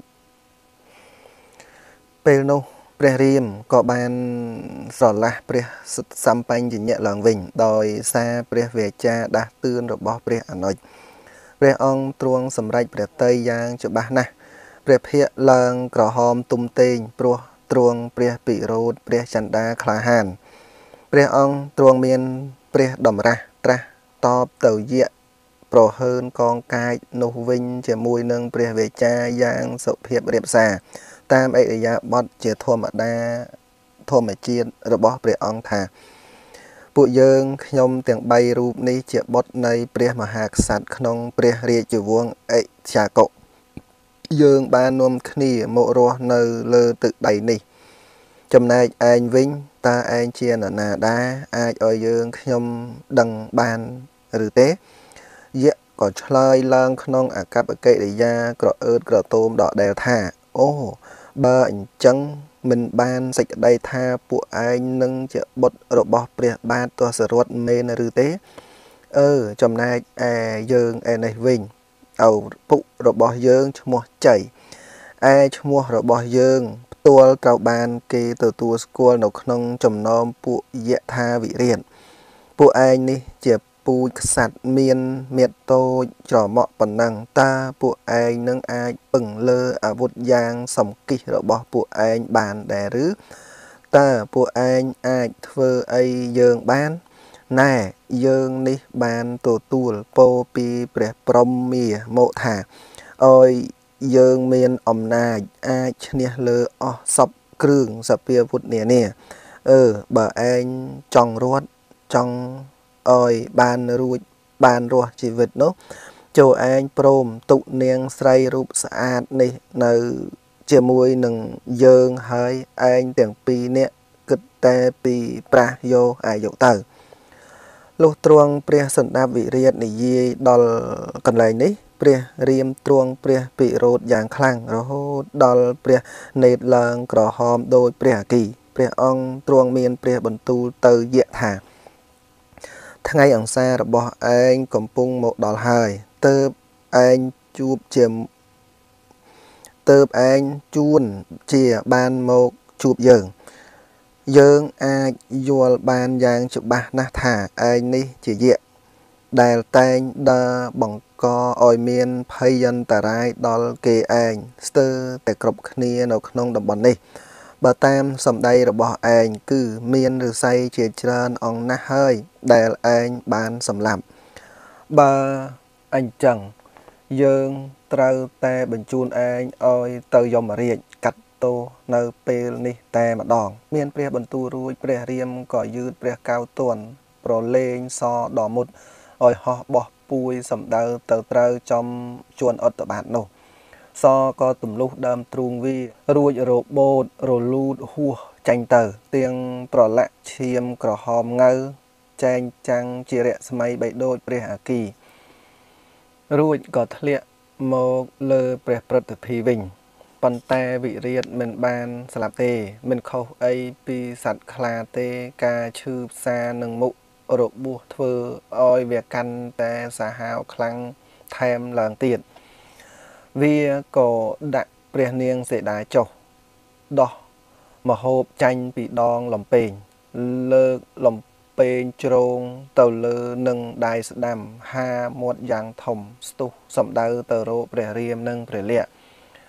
ពេលនោះព្រះរាមក៏បានស្រឡះព្រះសម្បញ្ញៈឡើងវិញដោយសារព្រះវាចាដាស់តឿនរបស់ព្រះអនុជព្រះអង្គទ្រង់សម្រេចព្រះទ័យយ៉ាងច្បាស់ណាស់ព្រះភ័ក្ត្រឡើងក្រហមទុំតេងព្រោះទ្រង់ព្រះពិរោធព្រះចន្ទាក្លាហានព្រះអង្គទ្រង់មានព្រះតម្រាស់ត្រាស់តបទៅយៈប្រហើនកងកាយនោះវិញជាមួយនឹងព្រះវាចាយ៉ាងសុភាពរាបសារតាមអិរិយាបថជាធម្មជាតិរបស់ព្រះអង្គថាពួកយើងខ្ញុំទាំង3រូបនេះជាបុត្រនៃព្រះមហាក្សត្រក្នុងព្រះរាជវង្សឥច្ឆាកុយើងបាននាំគ្នាមករស់នៅលើទឹកដីនេះចំណែកឯងវិញតើឯងជានរណាដែរអាចឲ្យយើងខ្ញុំដឹងបានឬទេយៈក៏ឆ្លើយឡើងក្នុងអកប្បកិរិយាក្រអឺតក្រទមដដែលថាអូបើអញ្ចឹងមិនបានសេចក្តីថាពួកឯងនឹងជាបុត្ររបស់ព្រះបាទទសរថមែនឬទេចំណែកឯយើងឯនេះវិញឪពុករបស់យើងឈ្មោះជ័យឯឈ្មោះរបស់យើងផ្ទាល់ត្រូវបានគេទទួលស្គាល់នៅក្នុងចំណោមពួកយថាវិរាជពួកឯងនេះជាពូជក្សត្រមានមាឌតូចច្រមុះប៉ុណ្ណឹងតើពួកឯងនឹងអាចពឹងលើអាវុធយ៉ាងសំគិះរបស់ពួកឯងបានដែរឬតើពួកឯងអាចធ្វើអីយើងបានណែយើងនេះបានទទួលពោពីព្រះព្រហ្មមាមកថាឲ្យយើងមានអំណាចអាចឈ្នះលើអស់សពគ្រឿងសព្វាវុធនានាបើឯងចង់រត់ចង់ឲ្យបានរស់ជីវិតនោះចូលឯងព្រមទុកនាងស្រីរូបស្អាតនេះនៅជាមួយនឹងយើងហើយឯងទាំងពីរនាក់គិតតែពីប្រាសយកអាយុទៅលុះទ្រង់ព្រះសណ្ដាប់វិរាជនិយាយដល់កន្លែងនេះព្រះរាមទ្រង់ព្រះពិរោធយ៉ាងខ្លាំងរហូតដល់ព្រះនេត្រឡើងក្រហមដោយព្រះអគ្គីព្រះអង្គទ្រង់មានព្រះបន្ទូលទៅយៈថាថ្ងៃអង្សាររបស់ឯងកំពុងមកដល់ហើយទើបឯងជួនជាបានមកជួបយើងអាចយល់បានយ៉ាងច្បាស់ណាស់ថាឯងនេះជាយៈដែលតែងដើរបង្កឲ្យមានភយន្តរាយដល់គេឯងស្ទើរតែគ្រប់គ្នានៅក្នុងតំបន់នេះបើតាមសម្ដីរបស់ឯងគឺមានឫស្សីជាច្រើនអង្គណាស់ហើយដែលឯងបានសម្លាប់បើអញ្ចឹងយើងត្រូវតែបញ្ជូនឯងឲ្យទៅយមរាជកាត់ទោសនៅពេលនេះតែម្ដងមានព្រះបន្ទូលរួចព្រះរាមក៏យឺតព្រះកៅទន់ប្រឡែងសដ៏មុតឲ្យហោះបោះពួយសម្ដៅទៅត្រូវចំជួនឧត្តបាតនោះសក៏ទម្លុះដើមទ្រូងវារួចរបូតរលូតហួសចាញ់ទៅទៀងប្រឡាក់ឈាមក្រហមងៅចែងចាំងជារស្មីបីដូចព្រះអគ្គីរួចក៏ធ្លាក់មកលើព្រះព្រឹទ្ធាភីវិញប៉ុន្តែវិរាជមិនបានស្លាប់ទេមិនខុសអីពីសត្វខ្លាទេការឈឺផ្សានឹងមុខរបួសធ្វើឲ្យវាកាន់តែសាហាវខ្លាំងថែមឡើងទៀតវាក៏ដាក់ព្រះនាងសេដាចុះដោះមហូបចាញ់ពីដងលំពេងលើកលំពេងជ្រងទៅលើនឹងដៃស្ដាំហាមាត់យ៉ាងធំស្ទុះសម្ដៅទៅរកព្រះរាមនិងព្រះលក្សណ៍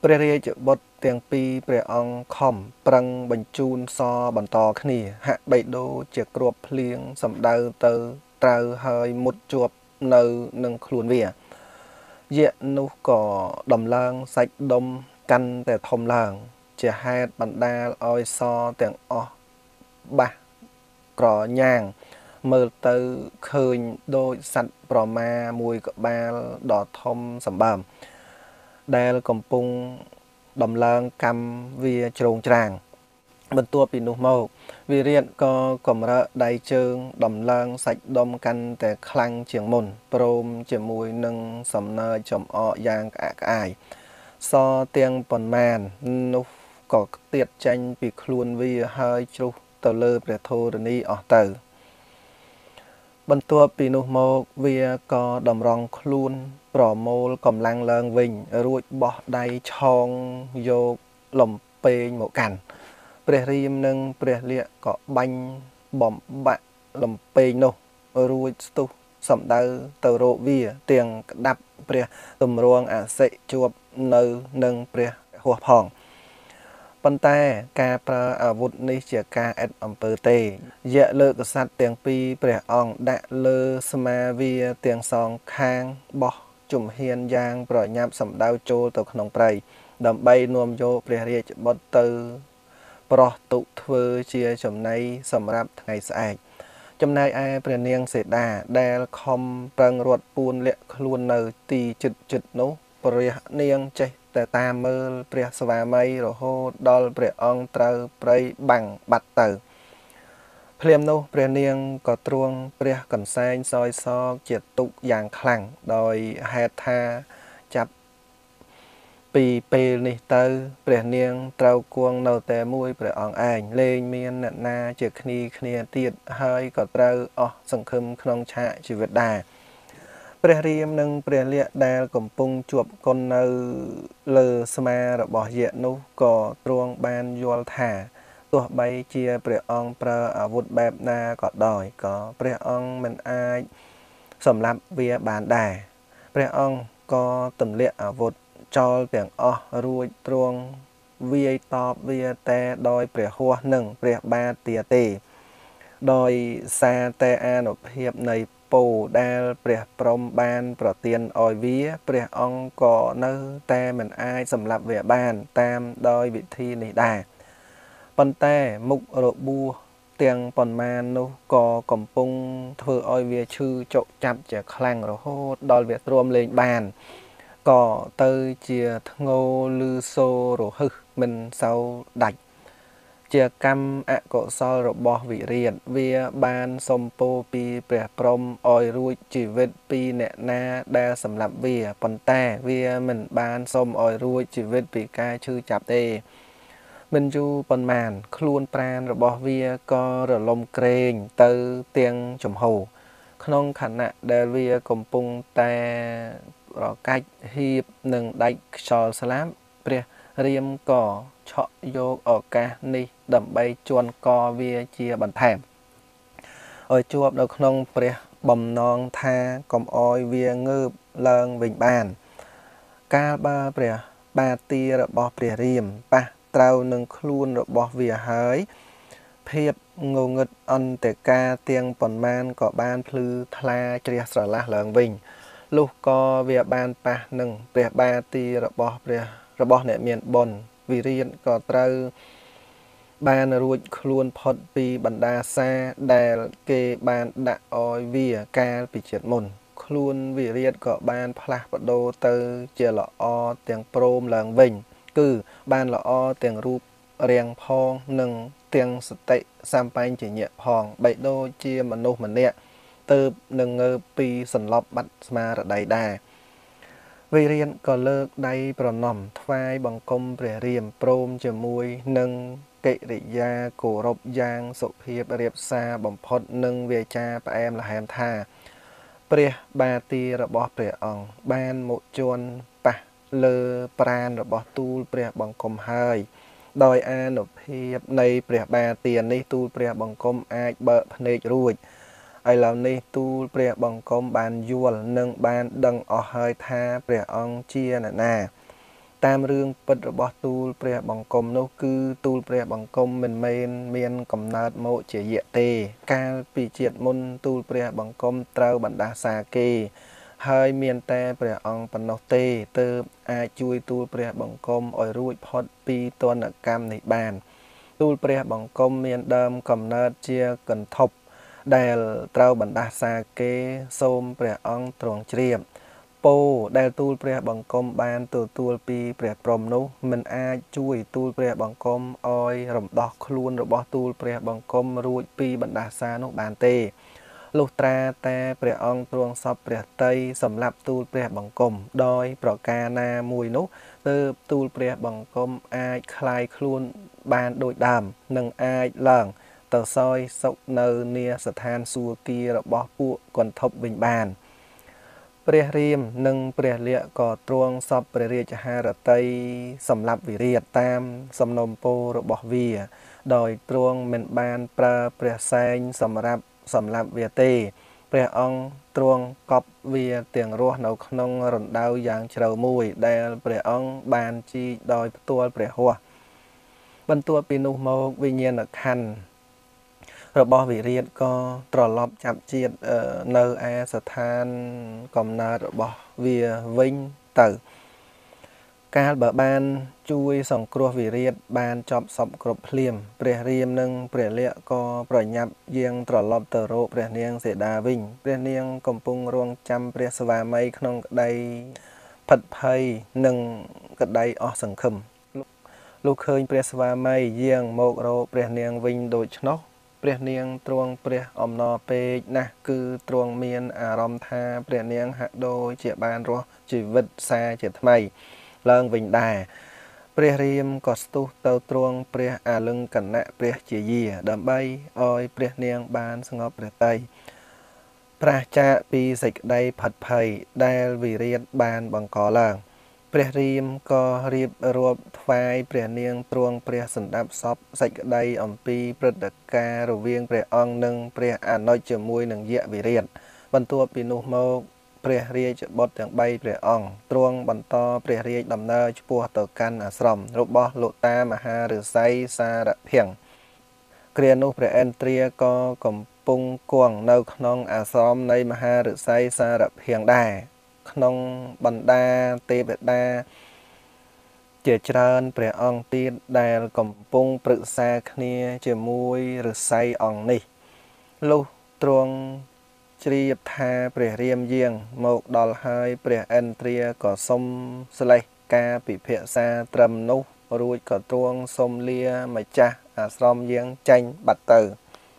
ព្រះរាជបុត្រទាំងពីរព្រះអង្គខំប្រឹងបញ្ជូនសបន្តគ្នាហាក់បីដូចជាគ្រាប់ភ្លៀងសម្ដៅទៅត្រូវហើយមុតជាប់នៅនឹងខ្លួនវាយៈនោះក៏ដំឡើងសាច់ដុំកាន់តែធំឡើងជាហេតុបណ្ដាលឲ្យសទាំងអស់បាសក្រញាងមើលទៅឃើញដូចសត្វប្រមាមួយក្បាលដ៏ធំសម្បើមដែលកំពុងដំឡើងកម្មវាជ្រោងច្រាងបន្ទាប់ពីនោះមកវារៀតក៏កម្រើកដៃជើងដំឡើងសាច់ដុំកាន់តែខ្លាំងជាងមុនព្រមជាមួយនឹងសំណើចចំអកយ៉ាងក្អាកក្អាយសទាំងប៉ុន្មាននោះក៏ទៀតចេញពីខ្លួនវាហើយជ្រុះទៅលើព្រះធរណីអស់ទៅបន្ទាប់ពីនោះមកវាក៏តម្រង់ខ្លួនប្រមូលកម្លាំងឡើងវិញរួចបោះដៃឆោងយកលំពេងមកកាន់ព្រះរាមនិងព្រះលក្សណ៍ក៏បាញ់បំបាក់លំពេងនោះរួចស្ទុះសម្ដៅទៅរកវាទាំងក្តាប់ព្រះទម្រង់អសិជាប់នៅនឹងព្រះហួសផងប៉ុន្តែការប្រើអាវុធនេះជាការឥតអំពើទេយៈលើកษัត្រិយទាំងពីរព្រះអង្គដាក់លើស្មាវាទាំងសងខាងបោះជំហានយ៉ាងប្រញាប់សម្ដៅចូលទៅក្នុងព្រៃដើម្បីនាំយកព្រះរាជបុត្រទៅប្រោះទុកធ្វើជាចំណីសម្រាប់ថ្ងៃស្អែកចំណែកឯព្រះនាងសេតាដែលខំប្រឹងរត់ពួនលាក់ខ្លួននៅទីចិត្តនោះព្រះនាងចេះតែតាមមើលព្រះស្វាមីរហូតដល់ព្រះអង្គត្រូវព្រៃបាំងបាត់ទៅភ្លាមនោះព្រះនាងក៏ទ្រង់ព្រះកន្សែងសោយសោកជាទុកយ៉ាងខ្លាំងដោយហេតុថាចាប់ពីពេលនេះទៅព្រះនាងត្រូវគង់នៅតែមួយព្រះអង្គឯងលែងមានអ្នកណាជាគ្នាទៀតហើយក៏ត្រូវអស់សង្ឃឹមក្នុងឆាកជីវិតដែរព្រះរាមនិងព្រះលក្សណ៍ដែលកំពុងជាប់គុននៅលើស្មារបស់យៈនោះក៏ទ្រង់បានយល់ថាទោះបីជាព្រះអង្គប្រើអាវុធបែបណាក៏ដោយក៏ព្រះអង្គមិនអាចសម្លាប់វាបានដែរព្រះអង្គក៏ទម្លាក់អាវុធចោលទាំងអស់រួចទ្រង់វាយតបវាតែដោយព្រះហស្ថនិងព្រះបាទទាទេដោយសារតែអានុភាពនៃពោដែលព្រះព្រំបានប្រទានឲ្យវាព្រះអង្គក៏នៅតែមិនអាចសម្លាប់វាបានតាមដោយវិធីនេះដែរប៉ុន្តែមុខរបួសទាំងប៉ុន្មាននោះក៏កំពុងធ្វើឲ្យវាឈឺចុកចាប់ជាខ្លាំងរហូតដល់វាទ្រាំលេងបានក៏ទៅជាធ្ងោលឺសូររហឹសមិនសូវដាច់ជាកម្មអកុសលរបស់វិរាតវាបានសុំពោពីព្រះព្រំឲ្យរួចជីវិតពីអ្នកណាដែលសម្លាប់វាប៉ុន្តែវាមិនបានសុំឲ្យរួចជីវិតពីការឈឺចាប់ទេមិនយូរប៉ុន្មានខ្លួនប្រាណរបស់វាក៏រលំក្រែងទៅទាំងចំហក្នុងខណៈដែលវាកំពុងតែប្រកាច់ហៀបនឹងដាច់ខ្យល់ស្លាប់ព្រះរាមក៏ឆក់យកឱកាសនេះដើម្បីជន់កវាជាបន្ថែមឲ្យជាប់នៅក្នុងព្រះបំណងថាកុំអោយវាងើបឡើងវិញបានកាលបើព្រះបាទទារបស់ព្រះរាមប៉ះត្រូវនឹងខ្លួនរបស់វាហើយភាពងងឹតអន្តេកាទាំងប៉ុន្មានក៏បានភ្លឺថ្លាជ្រះស្រឡះឡើងវិញលុះក៏វាបានប៉ះនឹងព្រះបាទទារបស់អ្នកមានបុណ្យវិរិយក៏ត្រូវបានរួចខ្លួនផុតពីបណ្ដាសាដែលគេបានដាក់ឲ្យវាកាលពីជាតិមុនខ្លួនវិរិយក៏បានផ្លាស់ប្ដូរទៅជាល្អទាំងព្រមឡើងវិញគឺបានល្អទាំងរូបរាងផងនិងទាំងសតិសម្បញ្ញៈផងបីដូចជាមនុស្សម្នាក់ទៅនឹងងើបពីសន្លប់បាត់ស្មារតីដែរវិរិយក៏លើកដៃប្រណម្យថ្វាយបង្គំព្រះរាមព្រមជាមួយនឹងកិរិយាគោរពយ៉ាងសុភាពរាបសារបំផុតនិងវាចាផ្អែមល្ហែមថាព្រះបាទទារបស់ព្រះអង្គបានមកជន់ប៉ះលើប្រាណរបស់ទូលព្រះបង្គំហើយដោយអានុភាពនៃព្រះបាទទានេះទូលព្រះបង្គំអាចបើកភ្នែករួចឥឡូវនេះទូលព្រះបង្គំបានយល់និងបានដឹងអស់ហើយថាព្រះអង្គជាអ្នកណាតាមរឿងពិតរបស់ទូលព្រះបង្គំនោះគឺទូលព្រះបង្គំមិនមែនមានកំណើតមកជាយៈទេកាលពីជាតិមុនទូលព្រះបង្គំត្រូវបណ្ដាសាគេហើយមានតែព្រះអង្គប៉ុណ្ណោះទេទើបអាចជួយទូលព្រះបង្គំឲ្យរួចផុតពីទណ្ឌកម្មនេះបានទូលព្រះបង្គំមានដើមកំណើតជាកន្ធពដែលត្រូវបណ្ដាសាគេសូមព្រះអង្គទ្រង់ជ្រាបពោដែលទូលព្រះបង្គំបានទទួលពីព្រះព្រហ្មនោះមិនអាចជួយទូលព្រះបង្គំឲ្យរំដោះខ្លួនរបស់ទូលព្រះបង្គំរួចពីបណ្ដាសានោះបានទេលុះត្រាតែព្រះអង្គទ្រង់សពព្រះតីសម្រាប់ទូលព្រះបង្គំដោយប្រការណាមួយនោះទើបទូលព្រះបង្គំអាចคลายខ្លួនបានដូចដើមនិងអាចឡើងទៅសោយសុខនៅនាស្ថានសួគ៌របស់ពួកគន្ធពវិញបានព្រះរាមនិងព្រះលក្សណ៍ក៏ទ្រង់សពព្រះរាជហារតីសម្រាប់វិរាជតាមសំណុំពររបស់វាដោយទ្រង់មិនបានប្រើព្រះសែងសម្រាប់សម្លាប់វាទេព្រះអង្គទ្រង់កប់វាទាំងរស់នៅក្នុងរណ្ដៅយ៉ាងជ្រៅមួយដែលព្រះអង្គបានជីកដោយផ្ទាល់ព្រះហស្ថបន្ទាប់ពីនោះមកវិញ្ញាណក្ខន្ធរបស់វិរាជក៏ត្រឡប់ចាប់ជាតិនៅឯស្ថានកំណើតរបស់វាវិញទៅកាលបើបានជួយសង្គ្រោះវិរាជបានចប់សពគ្រប់ភ្លាមព្រះរាមនិងព្រះលក្សណ៍ក៏ប្រញាប់យាងត្រឡប់ទៅរកព្រះនាងសីតាវិញព្រះនាងកំពុងរងចាំព្រះស្វាមីក្នុងក្តីផិតភ័យនិងក្តីអស់សង្ឃឹមលុះឃើញព្រះស្វាមីយាងមករកព្រះនាងវិញដូច្នោះព្រះនាងទ្រង់ព្រះអំណរពេកណាស់គឺទ្រង់មានអារម្មណ៍ថាព្រះនាងហាក់ដូចជាបានរស់ជីវិតសារជាថ្មីឡើងវិញដែរព្រះរាមក៏ស្ទុះទៅទ្រង់ព្រះអាលិង្កនៈព្រះជាយាដើម្បីឲ្យព្រះនាងបានស្ងប់ព្រះទ័យប្រាសចាកពីសេចក្តីផិតភ័យដែលវិរាជបានបង្កឡើងព្រះរាមក៏រៀបរាប់ថ្វាយព្រះនាងទ្រង់ព្រះសណ្ដាប់សពសេចក្តីអំពីព្រឹត្តិការណ៍រវាងព្រះអង្គនិងព្រះអនុជជាមួយនឹងយៈវិរាជបន្ទាប់ពីនោះមកព្រះរាជបុត្រទាំង3ព្រះអង្គទ្រង់បន្តព្រះរាជដំណើរឆ្ពោះទៅកាន់អាស្រមរបស់លោកតាមហាឫសីសារភាំងគ្រានោះព្រះឥន្ទ្រាក៏កំពុងគង់នៅក្នុងអាស្រមនៃមហាឫសីសារភាំងដែរក្នុងបណ្ដាទេវតាជាច្រើនព្រះអង្គទៀតដែលកំពុងប្រឹក្សាគ្នាជាមួយឫសីអង្គនេះលុះទ្រង់ជ្រាបថាព្រះរាមយាងមកដល់ហើយព្រះឥន្ទ្រាក៏សុំស្លេះការពិភាក្សាត្រឹមនោះរួចក៏ទ្រង់សុំលាម្ចាស់អាស្រមយាងចេញបាត់ទៅ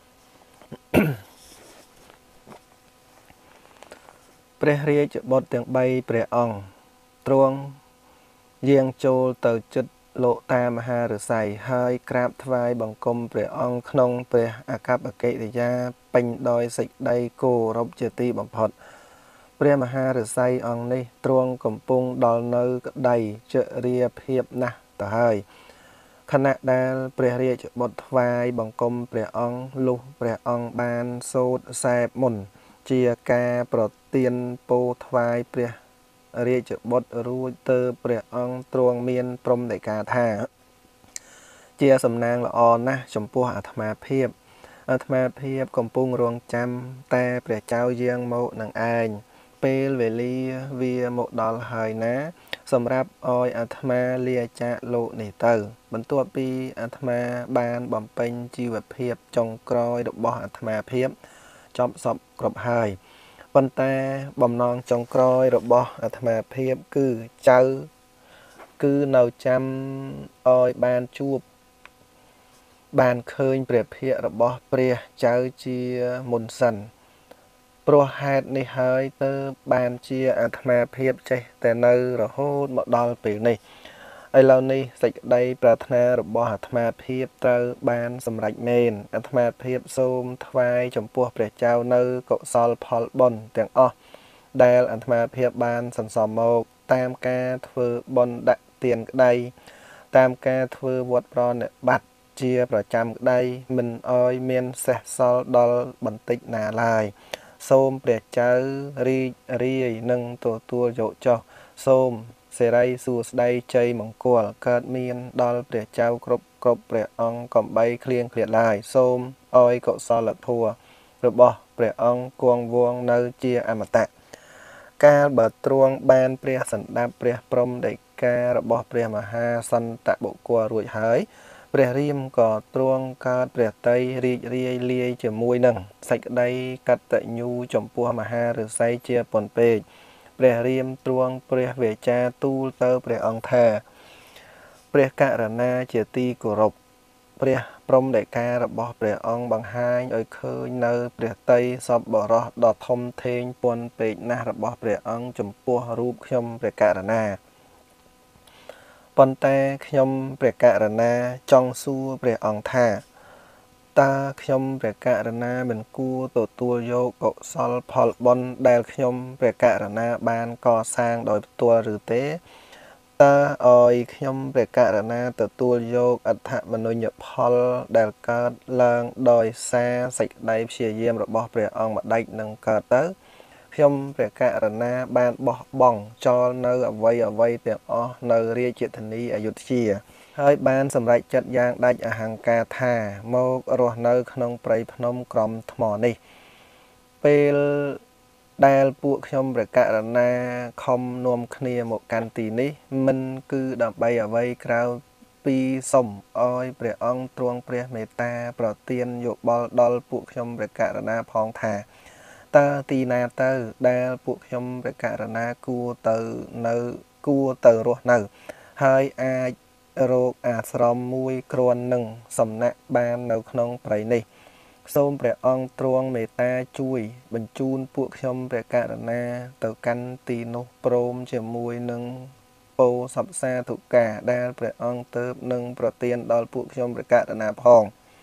ព្រះរាជបុត្រទាំង3ព្រះអង្គទ្រង់យាងចូលទៅជិតលោកតាមហាឫសីហើយក្រាបថ្វាយបង្គំព្រះអង្គក្នុងព្រះអកប្បកិរិយាពេញដោយសេចក្តីគោរពជាទីបំផុតព្រះមហាឫសីអង្គនេះទ្រង់កំពុងដល់នៅក្តីជរាភាពណាស់ទៅហើយខណៈដែលព្រះរាជបុត្រថ្វាយបង្គំព្រះអង្គលុះព្រះអង្គបានសូត្រសេពមុនជាការប្រទានពរថ្វាយព្រះរាជបុត្ររួចទើបព្រះអង្គទ្រង់មានព្រមដីកាថាជាសំណាងល្អណាស់ចំពោះអាត្មាភាពកំពុងរងចាំតែព្រះចៅយាងមកនឹងឯងពេលវេលាវាមកដល់ហើយណាសម្រាប់ឲ្យអាត្មាលាចាកលោកនេះទៅបន្ទាប់ពីអាត្មាបានបំពេញជីវភាពចុងក្រោយរបស់អាត្មាភាពចប់សពគ្រប់ហើយប៉ុន្តែបំណងចុងក្រោយរបស់អាត្មាភាពគឺចៅគឺនៅចាំឲ្យបានជួបបានឃើញព្រះភិក្ខរបស់ព្រះចៅជាមុនសិនព្រោះហេតុនេះហើយទើបបានជាអាត្មាភាពចេះតែនៅរហូតមកដល់ពេលនេះឥឡូវនេះសេចក្តីប្រាថ្នារបស់អាត្មាភាពត្រូវបានសម្រេចមែនអាត្មាភាពសូមថ្វាយចំពោះព្រះចៅនៅកុសលផលបុណ្យទាំងអស់ដែលអាត្មាភាពបានសន្សំមកតាមការធ្វើបុណ្យដាក់ទានក្តីតាមការធ្វើវត្តប្រណិប័តជាប្រចាំក្តីមិនអោយមានសេះសល់ដល់បន្តិចណាឡើយសូមព្រះចៅរីករាយនឹងទទួលយកចុះសូមសេរីសួស្តីជ័យមង្គលកើតមានដល់ព្រះចៅគ្រប់ព្រះអង្គកំបីគ្លៀងគ្លាតឡើយសូមអោយកុសលធម៌របស់ព្រះអង្គគង់វង្សនៅជាអមតៈកាលបើទ្រង់បានព្រះសណ្ដាប់ព្រះព្រំដីការបស់ព្រះមហាសន្តបុគ្គលរួចហើយព្រះរាមក៏ទ្រង់កើតព្រះតីរីករាយលាយជាមួយនឹងសេចក្តីកតញ្ញូចំពោះមហាឫសីជាពន់ពេកព្រះរាមទ្រង់ព្រះវេចាទូលទៅព្រះអង្គថាព្រះករុណាជាទីគោរពព្រះព្រំដីការបស់ព្រះអង្គបង្ហាញឲ្យឃើញនៅព្រះតីសពបរោះដ៏ធំធេងពន់ពេកណាស់របស់ព្រះអង្គចំពោះរូបខ្ញុំព្រះករុណាប៉ុន្តែខ្ញុំព្រះករុណាចង់សួរព្រះអង្គថាតើខ្ញុំព្រះករុណាមិនគួរទទួលយកកុសលផលបុណ្យដែលខ្ញុំព្រះករុណាបានកសាងដោយផ្ទាល់ឬទេតើឲ្យខ្ញុំព្រះករុណាទទួលយកអដ្ឋមនុញ្ញផលដែលកើតឡើងដោយសារសេចក្តីព្យាយាមរបស់ព្រះអង្គម្ដេចនឹងកើតទៅខ្ញុំព្រះករុណាបានបោះបង់ចោលនៅអវ័យទាំងអស់នៅរាជធានីអយុធ្យាហើយបានសម្រេចចិត្តយ៉ាងដាច់អហង្ការថាមករស់នៅក្នុងព្រៃភ្នំក្រំថ្មនេះពេលដែលពួកខ្ញុំព្រះករុណាខំនាំគ្នាមកកាន់ទីនេះមិនគឺដើម្បីអ្វីក្រៅពីសុំឲ្យព្រះអង្គទ្រង់ព្រះមេត្តាប្រទានយោបល់ដល់ពួកខ្ញុំព្រះករុណាផងថាតើទីណាទៅដែលពួកខ្ញុំព្រះករុណាគួរទៅរស់នៅហើយអាចរកអាស្រមមួយគ្រាន់នឹងសំណាក់បាននៅក្នុងព្រៃនេះសូមព្រះអង្គទ្រង់មេត្តាជួយបញ្ជូនពួកខ្ញុំព្រះករុណាទៅកាន់ទីនោះព្រមជាមួយនឹងពោសព្វសាធុការដែលព្រះអង្គទើបនឹងប្រទានដល់ពួកខ្ញុំព្រះករុណាផង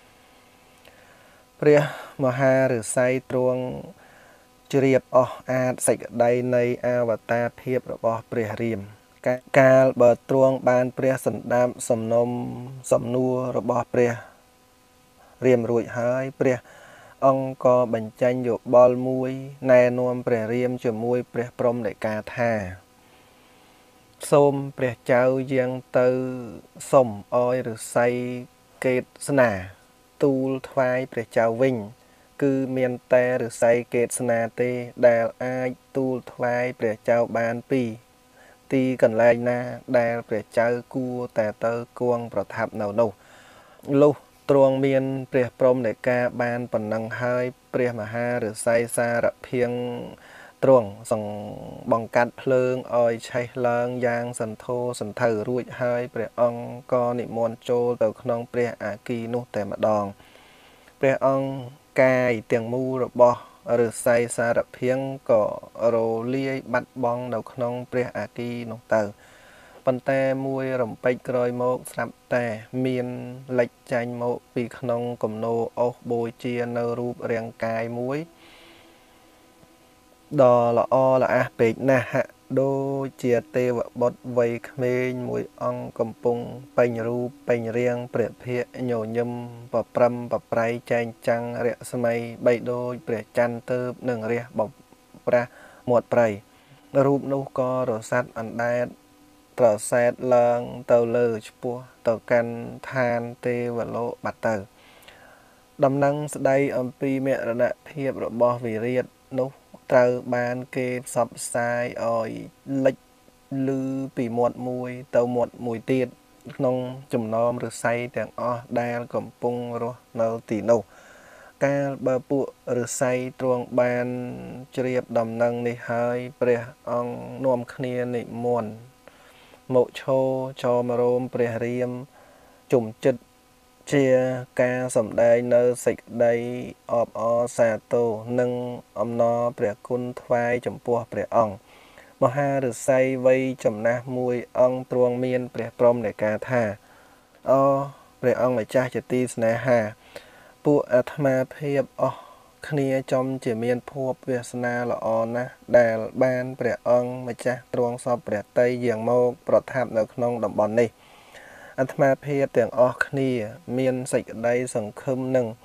ព្រះមហាឫសីទ្រង់ជ្រាបអស់អាចសេចក្តីនៃអវតារភាពរបស់ព្រះរាមកាលបើទ្រង់បានព្រះសណ្ដាប់សំណួររបស់ព្រះរាមរួចហើយព្រះអង្គក៏បញ្ចេញយោបល់មួយណែនាំព្រះរាមជាមួយព្រះព្រំដីកាថាសូមព្រះចៅយាងទៅសុំអោយឫសីកេតស្នាទូលថ្វាយព្រះចៅវិញគឺមានតែឫសីកេតស្នាទេដែលអាចទូលថ្វាយព្រះចៅបានពីទីកន្លែងណាដែលព្រះចៅគួរតែទៅគង់ប្រថាប់នៅនោះលុះទ្រង់មានព្រះព្រំដីកាបានប៉ុណ្ណឹងហើយព្រះមហាឫសីសារភៀងទ្រង់បង្កាត់ភ្លើងឲ្យឆេះឡើងយ៉ាងសន្ធោសន្ធៅរួចហើយព្រះអង្គក៏និមន្តចូលទៅក្នុងព្រះអាគីនោះតែម្ដងព្រះអង្គកាយទាំងមូលរបស់ឫសីសារភៀងក៏រលាយបាត់បង់នៅក្នុងព្រះអាគីនោះទៅប៉ុន្តែមួយរំពេចក្រោយមកស្រាប់តែមានលេចចាញ់មកពីក្នុងគំនោអុសបូជានៅរូបរាងកាយមួយដ៏ល្អល្អះពេកណាស់ហាក់ដូចជាទេវបុត្រវ័យក្មេងមួយអង្គកំពុងពេញរូបពេញរាងព្រះភ័ក្រញញឹមប្រព្រឹមប្រប្រៃចែងចាំងរស្មីបីដូចព្រះច័ន្ទទៅនឹងរះបប្រាស់មាត់ព្រៃរូបនោះក៏រសាត់អណ្ដែតប្រសែតឡើងទៅលើឆ្ពោះទៅកាន់ឋានទេវលោកបាត់ទៅដំណឹងស្ដីអំពីមរណភាពរបស់វិរាជនោះត្រូវបានគេផ្សព្វផ្សាយឲ្យលេចឮពីមាត់មួយទៅមាត់មួយទៀតក្នុងចំណោមឫសីទាំងអស់ដែលកំពុងរស់នៅទីនោះកាលបើពួកឫសីទ្រង់បានជ្រាបដំណឹងនេះហើយព្រះអង្គនាំគ្នានិមន្តមកឈរចោមរោមព្រះរាមជុំចិត្តជាការសម្ដែងនៅសេចក្តីអបអរសាទរនិងអំណរព្រះគុណថ្វាយចំពោះព្រះអង្គមហាឫសីវ័យចំណាស់មួយអង្គទ្រង់មានព្រះព្រំដីកាថាព្រះអង្គម្ចាស់ជាទីស្នេហាពួកអាត្មាភាពអស់គ្នាចំជាមានភពវាសនាល្អណាស់ដែលបានព្រះអង្គម្ចាស់ទ្រង់សពព្រះតីយាងមកប្រថាប់នៅក្នុងតំបន់នេះអាត្មាភាពទាំងអស់គ្នាមានសេចក្តីសង្ឃឹមនឹង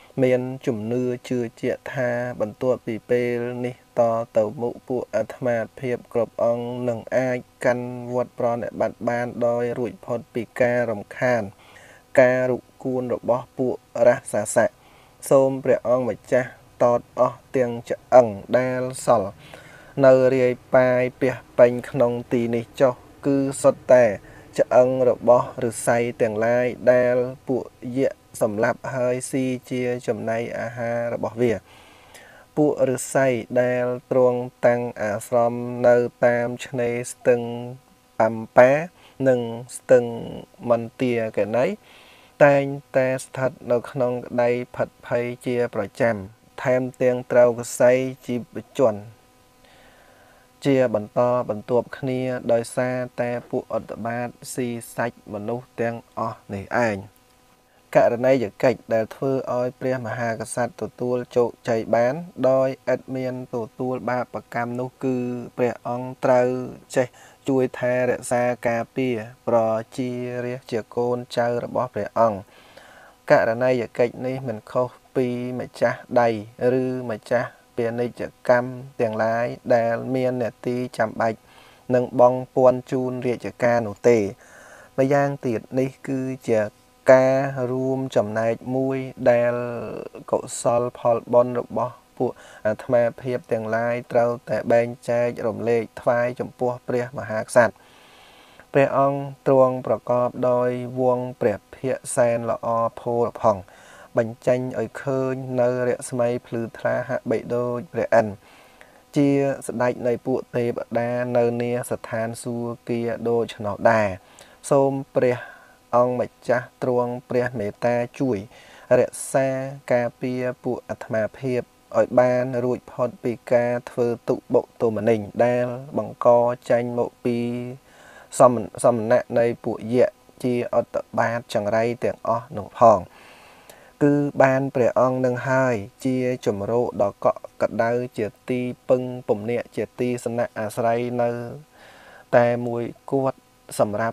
មានជំនឿជឿជាក់ថាបន្ទាប់ពីពេលនេះតទៅមុខពួកអាត្មាភាពគ្រប់អង្គនឹងអាចកាន់វត្តប្រណិប័តបានដោយរួចផុតពីការរំខានការរុគួនរបស់ពួករាសសៈសូមព្រះអង្គម្ចាស់តតអស់ទាំងឆ្អឹងដែលសល់នៅរាយប៉ាយពះពេញក្នុងទីនេះចុះគឺសុទ្ធតែឆ្អឹងរបស់ឫស្សីទាំងឡាយដែលពួកយក្សសម្លាប់ហើយស៊ីជាចំណីអាហាររបស់វាពួកឫស្សីដែលទ្រង់តាំងអាស្រមនៅតាមឆ្នេរស្ទឹងអំប៉ានិងស្ទឹងមន្ទាកេណីតែងតែស្ថិតនៅក្នុងក្តីផិតភ័យជាប្រចាំថែមទាំងត្រូវកសីជីវជនជាបន្តបន្ទាប់គ្នាដោយសារតែពួកឧត្តបាតស៊ីសាច់មនុស្សទាំងអស់នេះឯងករណីយកិច្ចដែលធ្វើឲ្យព្រះមហាក្សត្រទទួលជោគជ័យបានដោយឥតមានទទួលបាបកម្មនោះគឺព្រះអង្គត្រូវចេះជួយថែរក្សាការពារប្រជារាស្ត្រជាកូនចៅរបស់ព្រះអង្គករណីយកិច្ចនេះមិនខុសពីម្ចាស់ដៃឬម្ចាស់ពាណិជ្ជកម្មទាំងឡាយដែលមាននាទីចាំបាច់និងបង់ពន្ធជូនរាជការនោះទេម្យ៉ាងទៀតនេះគឺជាការរួមចំណែកមួយដែលកុសលផលបុណ្យរបស់ពួកអាត្មាភាពទាំងឡាយត្រូវតែបែងចែករំលែកថ្វាយចំពោះព្រះមហាក្សត្រព្រះអង្គទ្រង់ប្រកបដោយវង្សព្រះភ័ក្ត្រសែនល្អផូរផង់បញ្ចេញឲ្យឃើញនៅរស្មីភ្លឺថ្លាហាក់បីដូចព្រះឥន្ទជាស្ដេចនៃពួកទេវតានៅនាស្ថានសួគ៌ដូច្នោះដែរសូមព្រះអង្គម្ចាស់ទ្រង់ព្រះមេត្តាជួយរក្សាការពារពួកអាត្មាភាពឲ្យបានរួចផុតពីការធ្វើទុក្ខបុទម្នេញដែលបង្កចេញមកពីសមណៈនៃពួកយក្សជាឧត្តបាតចង្រៃទាំងអស់នោះផងគឺបានព្រះអង្គនឹងហើយជាជំរកដ៏កក់ក្ដៅជាទីពឹងពំនាកជាទីស្នាក់អាស្រ័យនៅតែមួយគត់សម្រាប់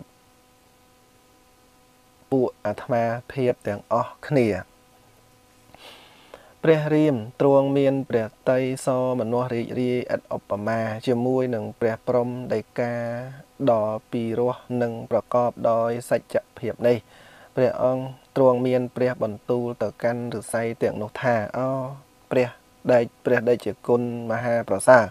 ពួកអាត្មាភាពទាំងអស់គ្នាព្រះរាមទ្រង់មានព្រះតីសមនោរីករាយឥតឧបមាជាមួយនឹងព្រះព្រហ្មដីកាដ៏ពីរោះនិងប្រកបដោយសច្ចភាពនេះព្រះអង្គទ្រង់មានព្រះបន្ទូលទៅកាន់ឫស្សីទាំងនោះថាអូព្រះដេចជាគុណមហាប្រសើរ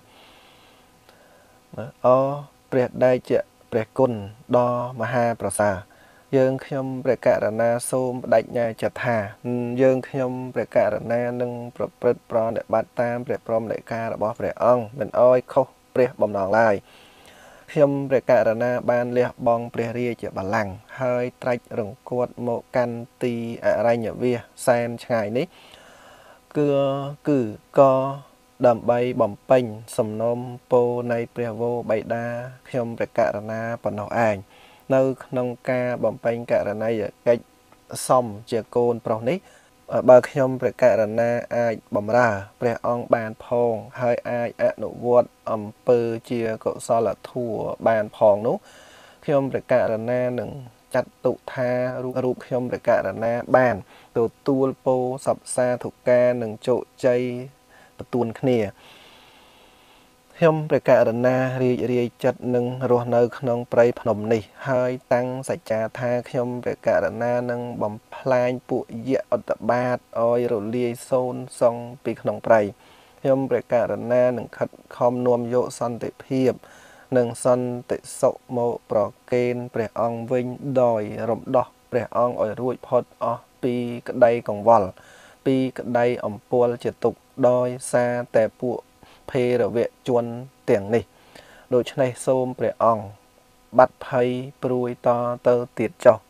អូព្រះដេចជាព្រះគុណដ៏មហាប្រសើរយើងខ្ញុំព្រះករុណាសូមបដិញ្ញាចិត្តថាយើងខ្ញុំព្រះករុណានឹងប្រព្រឹត្តប្រណិប័តតាមព្រះព្រហ្មដីការបស់ព្រះអង្គមិនអោយខុសព្រះបំណងឡើយខ្ញុំព្រះករុណាបានលះបង់ព្រះរាជបល្ល័ង្កហើយត្រាច់រង្គត់មកកាន់ទីអរញ្ញវាសសែនឆ្ងាយនេះគឺក៏ដើម្បីបំពេញសំណុំពរនៃព្រះវរបិតាខ្ញុំព្រះករុណាប៉ុណ្ណោះឯងនៅក្នុងការបំពេញករណីយកិច្ចសមជាកូនប្រុសនេះបើខ្ញុំព្រះករុណាអាចបម្រើព្រះអង្គបានផងហើយអាចអនុវត្តអំពើជាកុសលធម៌បានផងនោះខ្ញុំព្រះករុណានឹងចាត់ទុកថារូបខ្ញុំព្រះករុណាបានទទួលពរសព្វសាធុការនិងជោគជ័យទទួលគ្នាខ្ញុំព្រះករុណារីករាយចិត្តនឹងរស់នៅក្នុងព្រៃភ្នំនេះហើយតាំងសច្ចាថាខ្ញុំព្រះករុណានឹងបំផ្លាញពួកយក្សឧត្តបាតឲ្យរលាយសូន្យសង់ពីក្នុងព្រៃខ្ញុំព្រះករុណានឹងខិតខំនាំយកសន្តិភាពនិងសន្តិសុខមកប្រគេនព្រះអង្គវិញដោយរំដោះព្រះអង្គឲ្យរួចផុតអស់ពីក្តីកង្វល់ពីក្តីអំពល់ជាទុក្ខដោយសារតែពួកភេរវជនទាំងនេះដូច្នេះសូមព្រះអង្គបាត់ភ័យព្រួយតទៅទៀតចុះ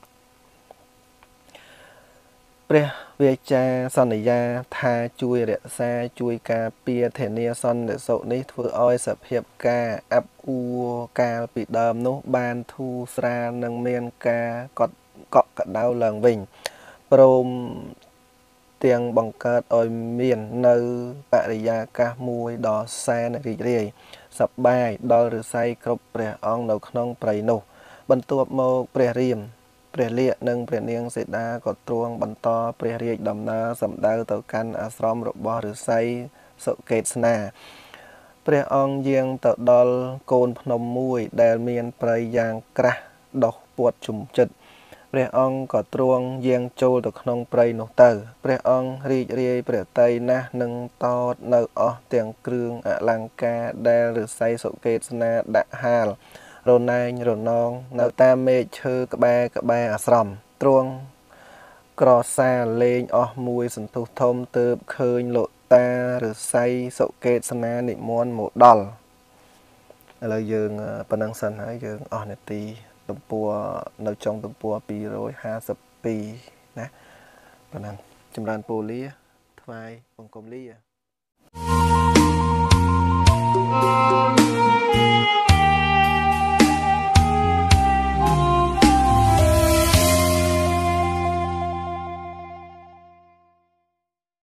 ព្រះវាចាសន្យាថាជួយរក្សាជួយការពារធានាសន្តិសុខនេះធ្វើឲ្យសភាពការអាប់អួរកាលពីដើមនោះបានធូរស្រាលនិងមានការកក់ក្ដៅឡើងវិញព្រមទាំងបង្កើតឲ្យមាននៅបរិយាកាសមួយដ៏សែនរីករាយសប្បាយដល់ឫស្សីគ្រប់ព្រះអង្គនៅក្នុងព្រៃនោះបន្ទាប់មកព្រះរាមព្រះលាកនិងព្រះនាងសីតាក៏ទ្រង់បន្តព្រះរាជដំណើរសម្ដៅទៅកាន់អាស្រមរបស់ឫស្សីសុកេតស្នាព្រះអង្គយាងទៅដល់កូនភ្នំមួយដែលមានព្រៃយ៉ាងក្រាស់ដុះពួតជុំចិត្តព្រះអង្គក៏ទ្រង់យាងចូលទៅក្នុងព្រៃនោះទៅព្រះអង្គរីករាយព្រះទ័យណាស់នឹងតតនៅអស់ទាំងគ្រឿងអលង្ការដែលឫស្សីសុកេតស្នាដាក់ហាលរណែងរនងនៅតាមមេឃឈើក្បែរអាស្រមទ្រង់ក្រសាលេងអស់មួយសន្ទុះធំទើបឃើញលោកតាឫស្សីសុកេតស្នានិមន្តមកដល់ឥឡូវយើងប៉ុណ្ណឹងសិនហើយយើងអស់នាទីទំព័រនៅចុងទំព័រ252ណាប៉ុណ្ណឹងចម្រើនពរលាថ្វាយបង្គំលា